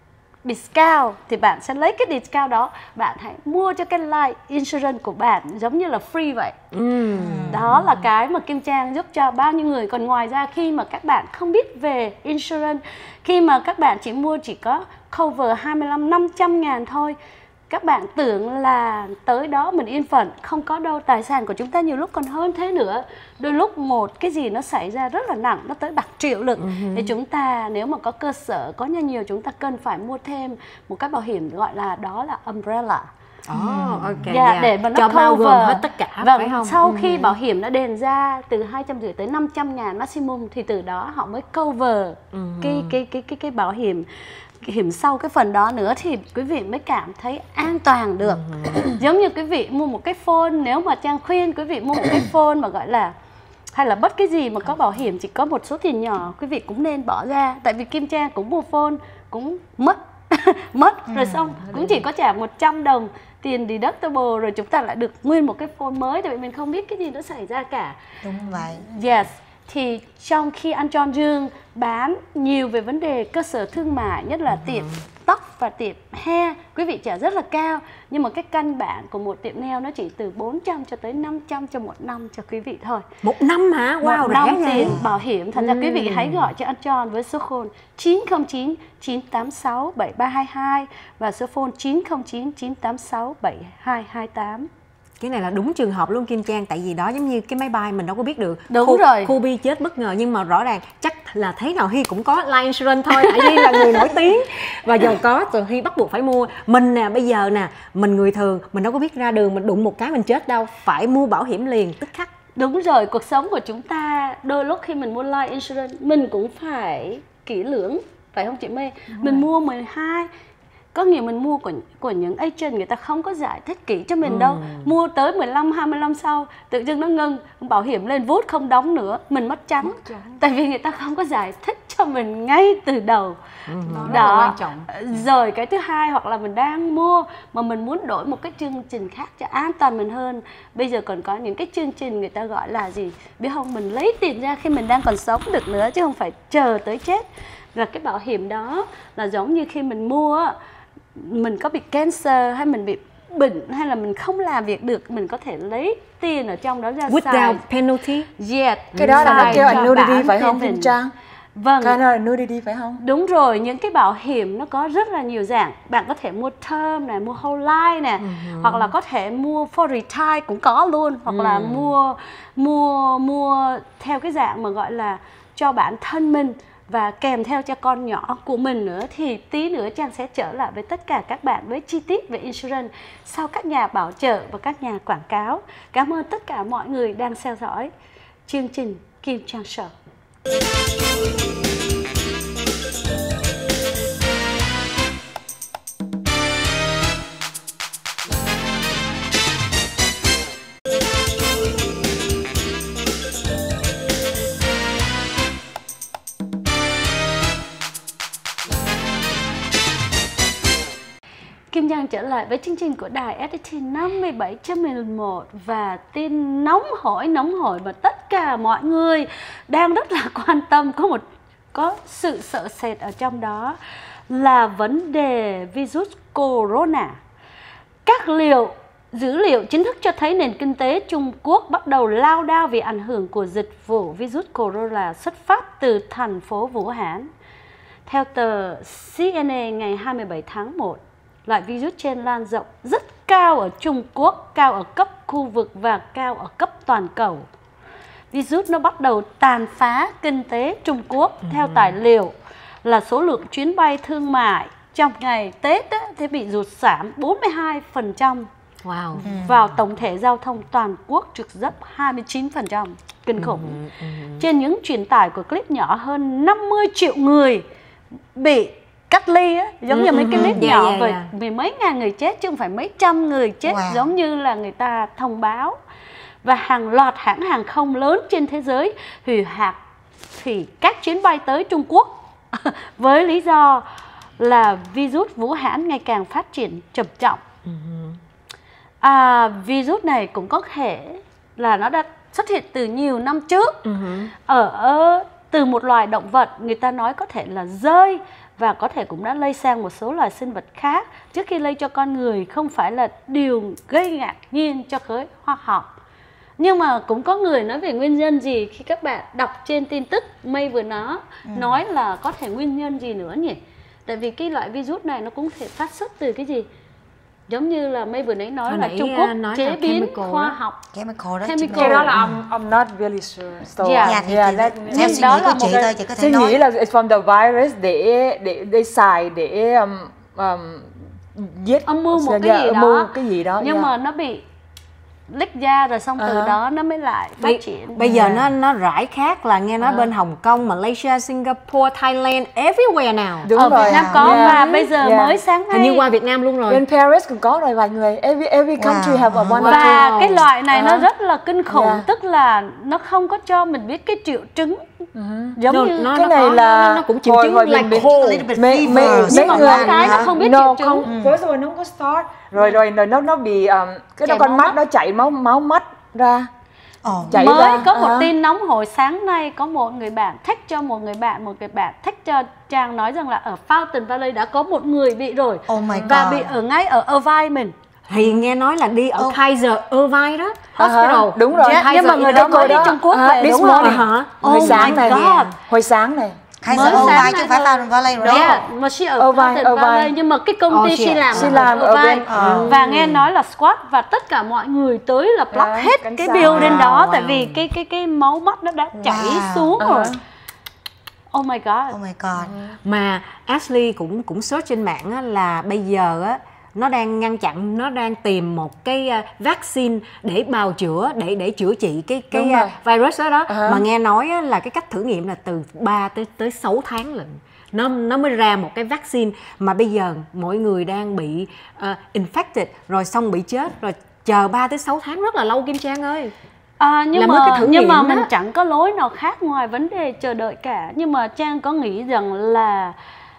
[SPEAKER 1] discount, thì bạn sẽ lấy cái discount đó, bạn hãy mua cho cái life insurance của bạn giống như là free vậy. Mm. Đó là cái mà Kim Trang giúp cho bao nhiêu người. Còn ngoài ra khi mà các bạn không biết về insurance, khi mà các bạn chỉ mua chỉ có cover hai mươi lăm năm trăm ngàn thôi, các bạn tưởng là tới đó mình yên phận, không có đâu, tài sản của chúng ta nhiều lúc còn hơn thế nữa. Đôi lúc một cái gì nó xảy ra rất là nặng, nó tới bạc triệu lực, uh-huh. thì chúng ta nếu mà có cơ sở, có nhà nhiều, chúng ta cần phải mua thêm một cái bảo hiểm gọi là đó là umbrella.
[SPEAKER 2] Oh, okay,
[SPEAKER 1] yeah,
[SPEAKER 2] yeah.
[SPEAKER 1] để mà nó
[SPEAKER 2] cho bao
[SPEAKER 1] cover
[SPEAKER 2] gồm hết tất cả,
[SPEAKER 1] vâng,
[SPEAKER 2] phải không?
[SPEAKER 1] Sau khi ừ. bảo hiểm nó đền ra từ hai trăm rưỡi tới năm trăm ngàn maximum, thì từ đó họ mới cover ừ. cái, cái cái cái cái bảo hiểm hiểm sau cái phần đó nữa, thì quý vị mới cảm thấy an toàn được. Ừ. Giống như quý vị mua một cái phone, nếu mà Trang khuyên quý vị mua một cái phone mà gọi là hay là bất cái gì mà có bảo hiểm chỉ có một số tiền nhỏ, quý vị cũng nên bỏ ra. Tại vì Kim Trang cũng mua phone cũng mất mất rồi xong cũng chỉ có trả một trăm đồng tiền deductible, rồi chúng ta lại được nguyên một cái phone mới, tại vì mình không biết cái gì nó xảy ra cả.
[SPEAKER 4] Đúng vậy.
[SPEAKER 1] Yes. Thì trong khi anh John Dương bán nhiều về vấn đề cơ sở thương mại, nhất là tiệm tóc và tiệm hair, quý vị trả rất là cao, nhưng mà cái căn bản của một tiệm nail nó chỉ từ bốn trăm cho tới năm trăm cho một năm cho quý vị thôi.
[SPEAKER 2] Một năm hả? Wow,
[SPEAKER 1] một năm tiền bảo hiểm. Thành ra quý vị hãy gọi cho anh John với số phone chín không chín chín tám sáu bảy ba hai hai và số phone chín không chín chín tám sáu bảy hai hai tám.
[SPEAKER 2] Cái này là đúng trường hợp luôn Kim Trang, tại vì đó giống như cái máy bay mình đâu có biết được.
[SPEAKER 1] Đúng
[SPEAKER 2] Khu,
[SPEAKER 1] rồi.
[SPEAKER 2] Khu Bi chết bất ngờ, nhưng mà rõ ràng chắc là thế nào Hy cũng có life insurance thôi, tại Hy là người nổi tiếng và giàu có, rồi Hy bắt buộc phải mua. Mình nè, bây giờ nè, mình người thường, mình đâu có biết ra đường mình đụng một cái mình chết đâu, phải mua bảo hiểm liền tức khắc.
[SPEAKER 1] Đúng rồi, cuộc sống của chúng ta đôi lúc khi mình mua life insurance mình cũng phải kỹ lưỡng, phải không chị Mê? Đúng mình rồi. Mua mười hai, có nghĩa mình mua của, của những agent người ta không có giải thích kỹ cho mình ừ. đâu. Mua tới mười lăm, hai mươi lăm sau tự dưng nó ngưng, bảo hiểm lên vút không đóng nữa, mình mất trắng. Mất trắng. Tại vì người ta không có giải thích cho mình ngay từ đầu. Ừ. Đó, đó là quan trọng. Rồi cái thứ hai, hoặc là mình đang mua mà mình muốn đổi một cái chương trình khác cho an toàn mình hơn. Bây giờ còn có những cái chương trình người ta gọi là gì? Biết không, mình lấy tiền ra khi mình đang còn sống được nữa, chứ không phải chờ tới chết. Và cái bảo hiểm đó là giống như khi mình mua, mình có bị cancer hay mình bị bệnh hay là mình không làm việc được, mình có thể lấy tiền ở trong đó ra
[SPEAKER 2] without
[SPEAKER 1] xài.
[SPEAKER 2] penalty.
[SPEAKER 1] Yes.
[SPEAKER 3] Cái đó là nó kêu annuity phải không Kim Trang?
[SPEAKER 1] Vâng.
[SPEAKER 3] Cái đó là annuity phải không?
[SPEAKER 1] Đúng rồi, những cái bảo hiểm nó có rất là nhiều dạng. Bạn có thể mua term này, mua whole life này, uh-huh. hoặc là có thể mua for retire cũng có luôn, hoặc uh-huh. là mua mua mua theo cái dạng mà gọi là cho bản thân mình và kèm theo cho con nhỏ của mình nữa. Thì tí nữa Trang sẽ trở lại với tất cả các bạn với chi tiết về insurance sau các nhà bảo trợ và các nhà quảng cáo. Cảm ơn tất cả mọi người đang theo dõi chương trình Kim Trang Show. Kim Giang trở lại với chương trình của đài ét ét tê năm mươi bảy chấm mười một và tin nóng hổi nóng hổi mà tất cả mọi người đang rất là quan tâm, có một có sự sợ sệt ở trong đó là vấn đề virus corona. Các liệu dữ liệu chính thức cho thấy nền kinh tế Trung Quốc bắt đầu lao đao vì ảnh hưởng của dịch vụ virus corona xuất phát từ thành phố Vũ Hán. Theo tờ xê en a ngày hai mươi bảy tháng một, loại virus trên lan rộng rất cao ở Trung Quốc, cao ở cấp khu vực và cao ở cấp toàn cầu. Virus nó bắt đầu tàn phá kinh tế Trung Quốc. Theo tài liệu là số lượng chuyến bay thương mại trong ngày Tết á, thì bị rụt giảm bốn mươi hai phần trăm.
[SPEAKER 2] Wow.
[SPEAKER 1] Vào tổng thể giao thông toàn quốc trượt dấp hai mươi chín phần trăm. Kinh khủng. Ừ, ừ, ừ. Trên những truyền tải của clip nhỏ, hơn năm mươi triệu người bị cách ly á, giống ừ, như mấy cái clip ừ, nhỏ yeah, yeah, yeah. về mấy ngàn người chết chứ không phải mấy trăm người chết. Wow. Giống như là người ta thông báo. Và hàng loạt hãng hàng không lớn trên thế giới hủy hạt hủy các chuyến bay tới Trung Quốc với lý do là virus Vũ Hán ngày càng phát triển trầm trọng. Ừ. À, virus này cũng có thể là nó đã xuất hiện từ nhiều năm trước. Ừ. ở, ở từ một loài động vật, người ta nói có thể là dơi, và có thể cũng đã lây sang một số loài sinh vật khác trước khi lây cho con người, không phải là điều gây ngạc nhiên cho giới khoa học. Nhưng mà cũng có người nói về nguyên nhân gì khi các bạn đọc trên tin tức May vừa nó ừ. nói là có thể nguyên nhân gì nữa nhỉ? Tại vì cái loại virus này nó cũng thể phát xuất từ cái gì? Giống như là May vừa nãy nói Hồi là Trung Quốc nói chế biến khoa học.
[SPEAKER 4] Chemical đó.
[SPEAKER 3] Chemical. Cái đó là I'm, I'm not really sure. So,
[SPEAKER 1] yeah.
[SPEAKER 3] Yeah, yeah, that,
[SPEAKER 4] theo suy nghĩ của chị thôi, chị có thể nói.
[SPEAKER 3] Suy nghĩ là it's from the virus để để để xài để um, um, giết
[SPEAKER 1] âm mưu một cái gì đó.
[SPEAKER 3] cái gì đó.
[SPEAKER 1] Nhưng
[SPEAKER 3] yeah.
[SPEAKER 1] mà nó bị lích ra rồi xong từ uh-huh. đó nó mới lại phát
[SPEAKER 2] bây,
[SPEAKER 1] triển.
[SPEAKER 2] Bây giờ nó nó rải khác là nghe nói uh-huh. bên Hồng Kông, Malaysia, Singapore, Thailand, everywhere nào.
[SPEAKER 1] Đúng ở rồi. Việt Nam có yeah. và bây giờ yeah. mới sáng nay
[SPEAKER 2] hình như qua Việt Nam luôn rồi.
[SPEAKER 3] Bên Paris cũng có rồi vài người. Every every country wow. have a one.
[SPEAKER 1] Và cái loại này uh-huh. nó rất là kinh khủng, yeah. tức là nó không có cho mình biết cái triệu chứng. Uh-huh. Giống
[SPEAKER 2] no,
[SPEAKER 1] như
[SPEAKER 2] nó,
[SPEAKER 3] cái
[SPEAKER 2] nó
[SPEAKER 3] này
[SPEAKER 2] có,
[SPEAKER 3] là
[SPEAKER 2] nó, nó cũng triệu chứng là cold.
[SPEAKER 3] Mấy mấy
[SPEAKER 1] nhưng mà có cái nó không biết triệu chứng.
[SPEAKER 3] First rồi nó có start. Rồi rồi rồi nó nó bị um, cái nó con mắt nó chảy máu máu mắt ra.
[SPEAKER 1] Oh. Mới ra. Có một uh-huh. tin nóng hồi sáng nay, có một người bạn thách cho một người bạn, một người bạn thách cho Trang nói rằng là ở Fountain Valley đã có một người bị rồi.
[SPEAKER 4] Oh my God.
[SPEAKER 1] Và bị ở ngay ở Irvine mình.
[SPEAKER 2] Thì nghe nói là đi ở oh. Kaiser Irvine đó, hospital.
[SPEAKER 3] Uh-huh. Đúng rồi.
[SPEAKER 1] Yeah, nhưng mà người đó mới đi Trung Quốc
[SPEAKER 3] uh-huh.
[SPEAKER 1] về,
[SPEAKER 3] đúng
[SPEAKER 1] rồi
[SPEAKER 3] hả? Hồi
[SPEAKER 1] oh
[SPEAKER 3] sáng này. Hồi sáng này.
[SPEAKER 4] Kaiser Irvine chứ phải Fountain Valley rồi.
[SPEAKER 1] Yeah, mà she ở Fountain Valley, nhưng mà cái công ty
[SPEAKER 2] oh,
[SPEAKER 1] she làm
[SPEAKER 3] she làm ở bên
[SPEAKER 1] uh. và nghe nói là squad và tất cả mọi người tới là block yeah, hết cái building wow, đó wow. tại vì cái cái cái máu mắt nó đã chảy wow. xuống uh-huh. rồi. Oh my god.
[SPEAKER 4] Oh my god.
[SPEAKER 2] Mà Ashley cũng cũng search trên mạng á, là bây giờ á nó đang ngăn chặn, nó đang tìm một cái uh, vaccine để bào chữa, để để chữa trị cái cái uh, virus đó đó. Uh-huh. Mà nghe nói á, là cái cách thử nghiệm là từ ba tới tới sáu tháng lận. Nó nó mới ra một cái vaccine, mà bây giờ mọi người đang bị uh, infected rồi xong bị chết rồi, chờ ba tới sáu tháng rất là lâu Kim Trang ơi.
[SPEAKER 1] À, nhưng mà cái thử nhưng mà đó. Mình chẳng có lối nào khác ngoài vấn đề chờ đợi cả. Nhưng mà Trang có nghĩ rằng là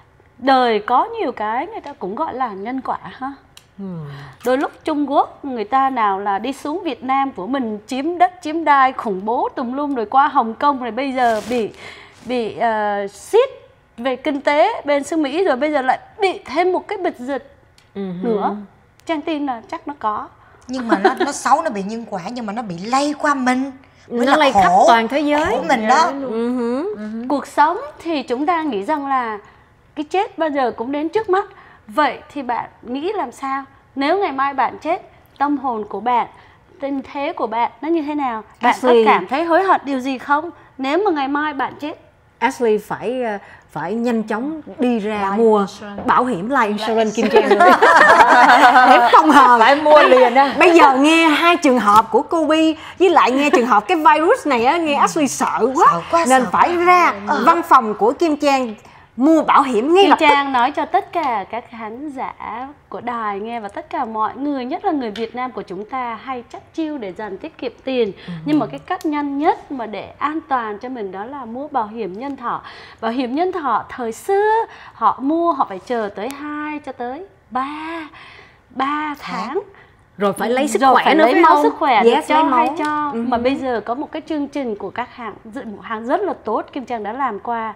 [SPEAKER 1] đời có nhiều cái người ta cũng gọi là nhân quả ha. Hmm. Đôi lúc Trung Quốc người ta nào là đi xuống Việt Nam của mình chiếm đất chiếm đai khủng bố tùm lum, rồi qua Hồng Kông, rồi bây giờ bị bị uh, siết về kinh tế bên xứ Mỹ, rồi bây giờ lại bị thêm một cái bịch dịch uh-huh. nữa. Trang tin là chắc nó có.
[SPEAKER 4] Nhưng mà nó nó xấu, nó bị nhân quả, nhưng mà nó bị lây qua mình. Mới
[SPEAKER 2] nó
[SPEAKER 4] là
[SPEAKER 2] lây
[SPEAKER 4] khổ,
[SPEAKER 2] khắp toàn thế giới
[SPEAKER 4] khổ mình đó.
[SPEAKER 2] Uh-huh.
[SPEAKER 1] Uh-huh. Cuộc sống thì chúng ta nghĩ rằng là cái chết bao giờ cũng đến trước mắt. Vậy thì bạn nghĩ làm sao? Nếu ngày mai bạn chết, tâm hồn của bạn, tình thế của bạn nó như thế nào? Bạn Ashley, có cảm thấy hối hận điều gì không? Nếu mà ngày mai bạn chết,
[SPEAKER 2] Ashley phải phải nhanh chóng đi ra life mua insurance. Bảo hiểm life insurance Kim Trang rồi để phòng hờ.
[SPEAKER 3] Phải mua liền á.
[SPEAKER 2] Bây giờ nghe hai trường hợp của Kobe với lại nghe trường hợp cái virus này á, nghe Ashley sợ quá, sợ quá nên sợ phải quá. ra ừ. văn phòng của Kim Trang mua bảo hiểm ngay
[SPEAKER 1] Kim
[SPEAKER 2] lập tức.
[SPEAKER 1] Trang nói cho tất cả các khán giả của đài nghe và tất cả mọi người, nhất là người Việt Nam của chúng ta hay chắc chiêu để dần tiết kiệm tiền. Ừ. Nhưng mà cái cách nhanh nhất mà để an toàn cho mình đó là mua bảo hiểm nhân thọ. Bảo hiểm nhân thọ thời xưa họ mua họ phải chờ tới hai cho tới ba ba tháng.
[SPEAKER 2] Rồi phải lấy sức
[SPEAKER 1] rồi
[SPEAKER 2] khỏe
[SPEAKER 1] phải
[SPEAKER 2] nữa,
[SPEAKER 1] lấy
[SPEAKER 2] phải
[SPEAKER 1] máu
[SPEAKER 2] không?
[SPEAKER 1] sức khỏe
[SPEAKER 2] Yes,
[SPEAKER 1] cho
[SPEAKER 2] lấy
[SPEAKER 1] hay
[SPEAKER 2] máu.
[SPEAKER 1] cho.
[SPEAKER 2] Ừ.
[SPEAKER 1] Mà bây giờ có một cái chương trình của các hãng, một hãng rất là tốt, Kim Trang đã làm qua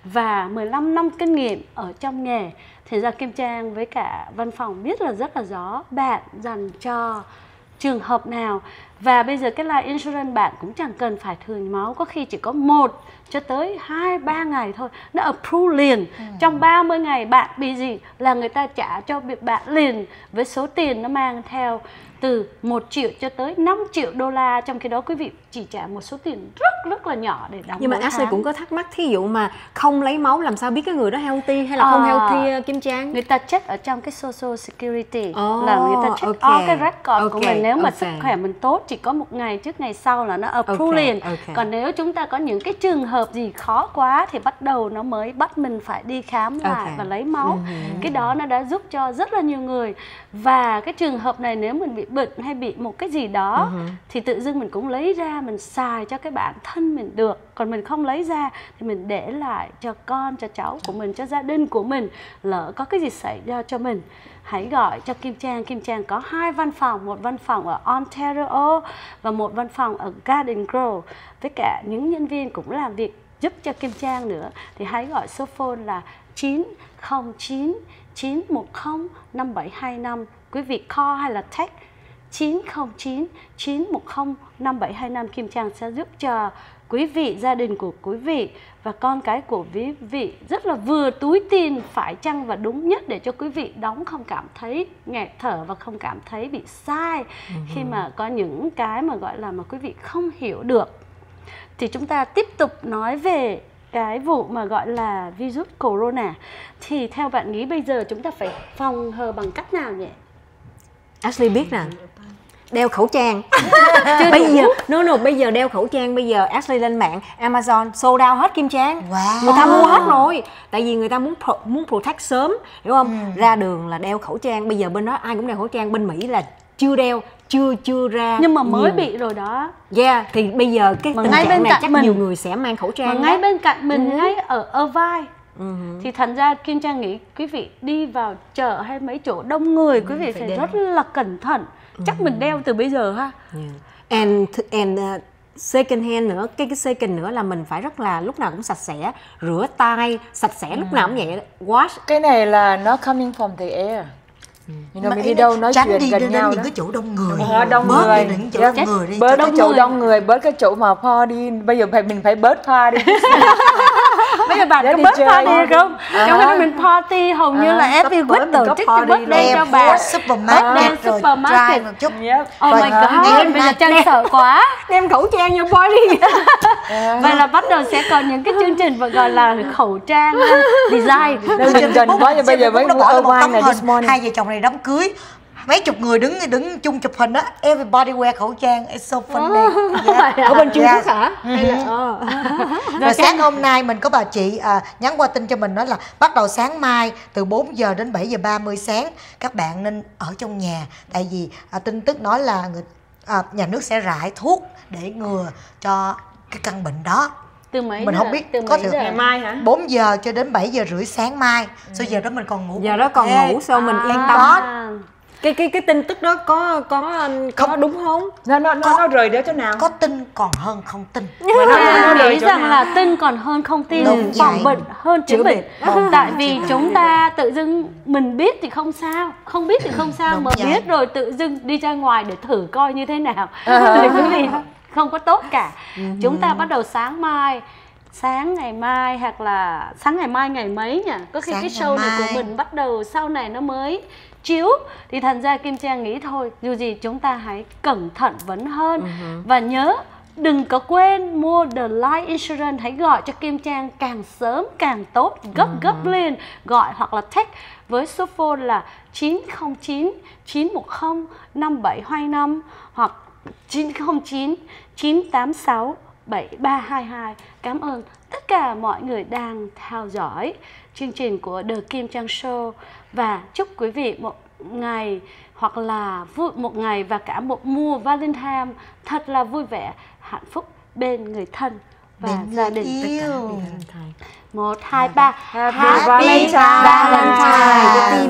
[SPEAKER 1] và mười lăm năm kinh nghiệm ở trong nghề. Thế ra Kim Trang với cả văn phòng biết là rất là rõ bạn dành cho trường hợp nào. Và bây giờ cái life insurance bạn cũng chẳng cần phải thừa máu, có khi chỉ có một cho tới hai ba ngày thôi, nó approve liền. Ừ. Trong ba mươi ngày bạn bị gì là người ta trả cho việc bạn liền với số tiền nó mang theo từ một triệu cho tới năm triệu đô la. Trong khi đó quý vị chỉ trả một số tiền rất rất là nhỏ để đóng.
[SPEAKER 2] Nhưng mà
[SPEAKER 1] mỗi
[SPEAKER 2] Ashley
[SPEAKER 1] tháng.
[SPEAKER 2] cũng có thắc mắc, thí dụ mà không lấy máu làm sao biết cái người đó healthy hay là không
[SPEAKER 1] À,
[SPEAKER 2] healthy, Kim Trang?
[SPEAKER 1] Người ta check ở trong cái social security,
[SPEAKER 2] Oh,
[SPEAKER 1] là người ta check
[SPEAKER 2] okay.
[SPEAKER 1] all cái record của
[SPEAKER 2] Okay,
[SPEAKER 1] mình. Nếu mà
[SPEAKER 2] okay.
[SPEAKER 1] sức khỏe mình tốt, chỉ có một ngày trước ngày sau là nó approve
[SPEAKER 2] Okay,
[SPEAKER 1] liền.
[SPEAKER 2] okay.
[SPEAKER 1] Còn nếu chúng ta có những cái trường hợp gì khó quá thì bắt đầu nó mới bắt mình phải đi khám lại
[SPEAKER 2] Okay.
[SPEAKER 1] và lấy máu.
[SPEAKER 2] Mm-hmm.
[SPEAKER 1] Cái đó nó đã giúp cho rất là nhiều người. Và cái trường hợp này nếu mình bị bệnh hay bị một cái gì đó mm-hmm. thì tự dưng mình cũng lấy ra mình xài cho cái bản thân mình được. Còn mình không lấy ra thì mình để lại cho con, cho cháu của mình, cho gia đình của mình. Lỡ có cái gì xảy ra cho mình, hãy gọi cho Kim Trang. Kim Trang có hai văn phòng, một văn phòng ở Ontario và một văn phòng ở Garden Grove. Với cả những nhân viên cũng làm việc giúp cho Kim Trang nữa. Thì hãy gọi số phone là chín không chín chín một không năm bảy hai năm. Quý vị call hay là text chín không chín chín một không năm bảy hai năm. Kim Trang sẽ giúp cho quý vị, gia đình của quý vị và con cái của quý vị rất là vừa túi tiền, phải chăng và đúng nhất để cho quý vị đóng không cảm thấy nghẹt thở và không cảm thấy bị sai uh-huh. khi mà có những cái mà gọi là mà quý vị không hiểu được. Thì chúng ta tiếp tục nói về cái vụ mà gọi là virus corona. Thì theo bạn nghĩ bây giờ chúng ta phải phòng hờ bằng cách nào nhỉ?
[SPEAKER 2] Ashley biết nè, đeo khẩu trang. Bây giờ no no bây giờ đeo khẩu trang, bây giờ Ashley lên mạng Amazon sold out hết Kim Trang.
[SPEAKER 4] Wow.
[SPEAKER 2] Người ta mua hết rồi. Tại vì người ta muốn pro, muốn protect sớm, hiểu không? Ừ. Ra đường là đeo khẩu trang. Bây giờ bên đó ai cũng đeo khẩu trang, bên Mỹ là chưa đeo, chưa chưa ra.
[SPEAKER 1] Nhưng mà mới
[SPEAKER 2] nhiều.
[SPEAKER 1] bị rồi đó.
[SPEAKER 2] Yeah, thì bây giờ cái
[SPEAKER 1] mà
[SPEAKER 2] tình
[SPEAKER 1] ngay
[SPEAKER 2] trạng
[SPEAKER 1] bên
[SPEAKER 2] này
[SPEAKER 1] cạnh
[SPEAKER 2] chắc
[SPEAKER 1] mình,
[SPEAKER 2] nhiều người sẽ mang khẩu trang.
[SPEAKER 1] Mà
[SPEAKER 2] đó.
[SPEAKER 1] ngay bên cạnh mình,
[SPEAKER 2] ừ.
[SPEAKER 1] ngay ở Irvine.
[SPEAKER 2] Ừ.
[SPEAKER 1] Thì thành ra Kim Trang nghĩ quý vị đi vào chợ hay mấy chỗ đông người, ừ, quý vị phải, phải rất là cẩn thận. Chắc ừ. mình đeo từ bây giờ ha.
[SPEAKER 2] Yeah. And and uh, second hand nữa, cái cái second nữa là mình phải rất là lúc nào cũng sạch sẽ, rửa tay sạch sẽ, ừ. lúc nào cũng vậy. Wash.
[SPEAKER 3] Cái này là nó coming from the air. You know, mình đi đâu nói chuyện
[SPEAKER 4] đi
[SPEAKER 3] gần
[SPEAKER 4] đến
[SPEAKER 3] nhau
[SPEAKER 4] những
[SPEAKER 3] đó.
[SPEAKER 4] cái chỗ đông người.
[SPEAKER 3] Ờ, đông
[SPEAKER 4] bớt
[SPEAKER 3] người.
[SPEAKER 4] đi những chỗ
[SPEAKER 3] Yeah.
[SPEAKER 4] đông người đi.
[SPEAKER 3] Bớt cái chỗ
[SPEAKER 1] người.
[SPEAKER 3] đông người, bớt cái chỗ mà party. Bây giờ phải mình phải bớt party.
[SPEAKER 1] Bây giờ bạn
[SPEAKER 3] Để
[SPEAKER 1] có
[SPEAKER 3] đi
[SPEAKER 1] bớt
[SPEAKER 3] chơi.
[SPEAKER 1] party không?
[SPEAKER 3] À.
[SPEAKER 1] Trong khi mình party hầu như
[SPEAKER 3] À,
[SPEAKER 1] là every
[SPEAKER 3] sắp tới
[SPEAKER 1] week
[SPEAKER 3] mình
[SPEAKER 1] tổ
[SPEAKER 3] có
[SPEAKER 1] chức cái
[SPEAKER 3] party
[SPEAKER 1] birthday cho
[SPEAKER 4] Đem
[SPEAKER 1] bạn.
[SPEAKER 4] supermarket rồi
[SPEAKER 1] supermarket.
[SPEAKER 4] try một chút.
[SPEAKER 3] Yep.
[SPEAKER 1] Oh
[SPEAKER 4] Rồi,
[SPEAKER 1] my
[SPEAKER 4] ngày
[SPEAKER 1] god,
[SPEAKER 4] hôm
[SPEAKER 1] bây giờ
[SPEAKER 4] nay-
[SPEAKER 1] Trang sợ quá.
[SPEAKER 2] Đem khẩu trang vô party.
[SPEAKER 1] Vậy là bắt đầu sẽ có những cái chương trình mà gọi là khẩu trang design.
[SPEAKER 3] Nên mình gần quá cho bây giờ mới
[SPEAKER 4] nó
[SPEAKER 3] mua
[SPEAKER 4] bỏ ra một
[SPEAKER 3] Irvine
[SPEAKER 4] tấm
[SPEAKER 3] này
[SPEAKER 4] hình
[SPEAKER 3] this morning.
[SPEAKER 4] hai vợ chồng này đám cưới, mấy chục người đứng đứng chung chụp hình đó, everybody wear khẩu trang, it's so funny. Yeah.
[SPEAKER 2] Ở bên Trung
[SPEAKER 4] Yeah.
[SPEAKER 2] Quốc hả? Hay là ờ.
[SPEAKER 4] Rồi sáng hôm nay mình có bà chị à, nhắn qua tin cho mình nói là bắt đầu sáng mai từ bốn giờ đến bảy giờ ba mươi sáng các bạn nên ở trong nhà, tại vì à, tin tức nói là người, à, nhà nước sẽ rải thuốc để ngừa cho cái căn bệnh đó.
[SPEAKER 1] Từ mấy
[SPEAKER 4] Mình
[SPEAKER 1] giờ?
[SPEAKER 4] không biết
[SPEAKER 1] từ
[SPEAKER 4] có
[SPEAKER 1] mấy
[SPEAKER 4] thể-
[SPEAKER 1] giờ?
[SPEAKER 3] Ngày mai hả?
[SPEAKER 4] bốn giờ cho đến bảy giờ rưỡi sáng mai. Sau giờ đó mình còn ngủ.
[SPEAKER 2] Giờ đó còn
[SPEAKER 4] Ê,
[SPEAKER 2] ngủ sao mình yên tâm.
[SPEAKER 4] đó.
[SPEAKER 2] Cái cái cái tin tức đó có có có
[SPEAKER 4] Không.
[SPEAKER 2] đúng không?
[SPEAKER 3] Nó nó nó, nó rời đến chỗ nào?
[SPEAKER 4] Có tin còn hơn không tin.
[SPEAKER 3] Mà nó, nó,
[SPEAKER 1] Trang
[SPEAKER 3] rời
[SPEAKER 1] nghĩ
[SPEAKER 3] chỗ
[SPEAKER 1] rằng
[SPEAKER 3] nào?
[SPEAKER 1] là tin còn hơn không tin,
[SPEAKER 4] Đúng
[SPEAKER 1] phòng
[SPEAKER 4] vậy.
[SPEAKER 1] bệnh hơn chữa
[SPEAKER 2] Chữa
[SPEAKER 1] bệnh.
[SPEAKER 2] bệnh.
[SPEAKER 1] Tại vì chúng ta tự dưng mình biết thì không sao, không biết thì không sao,
[SPEAKER 4] Đúng
[SPEAKER 1] mà
[SPEAKER 4] vậy.
[SPEAKER 1] biết rồi tự dưng đi ra ngoài để thử coi như thế nào
[SPEAKER 3] À.
[SPEAKER 1] thì quý vị không có tốt cả. Chúng ta bắt đầu sáng mai, sáng ngày mai hoặc là sáng ngày mai ngày mấy nhỉ? Có khi
[SPEAKER 4] Sáng
[SPEAKER 1] cái
[SPEAKER 4] ngày
[SPEAKER 1] show này
[SPEAKER 4] mai.
[SPEAKER 1] của mình bắt đầu sau này nó mới chiếu, thì thành ra Kim Trang nghĩ thôi, dù gì chúng ta hãy cẩn thận vẫn hơn. Và nhớ đừng có quên mua The Life Insurance, hãy gọi cho Kim Trang càng sớm càng tốt, gấp gấp lên, gọi hoặc là text với số phone là chín không chín chín một không năm bảy hai năm hoặc chín không chín chín tám sáu bảy ba hai hai. Cảm ơn tất cả mọi người đang theo dõi chương trình của The Kim Trang Show, và chúc quý vị một ngày hoặc là vui một ngày và cả một mùa Valentine thật là vui vẻ, hạnh phúc bên người thân và
[SPEAKER 4] bên
[SPEAKER 1] gia
[SPEAKER 4] người
[SPEAKER 1] đình.
[SPEAKER 4] yêu.
[SPEAKER 1] Một, hai, ba.
[SPEAKER 3] Happy
[SPEAKER 1] Happy
[SPEAKER 3] Valentine.
[SPEAKER 1] Valentine.
[SPEAKER 2] Cái tim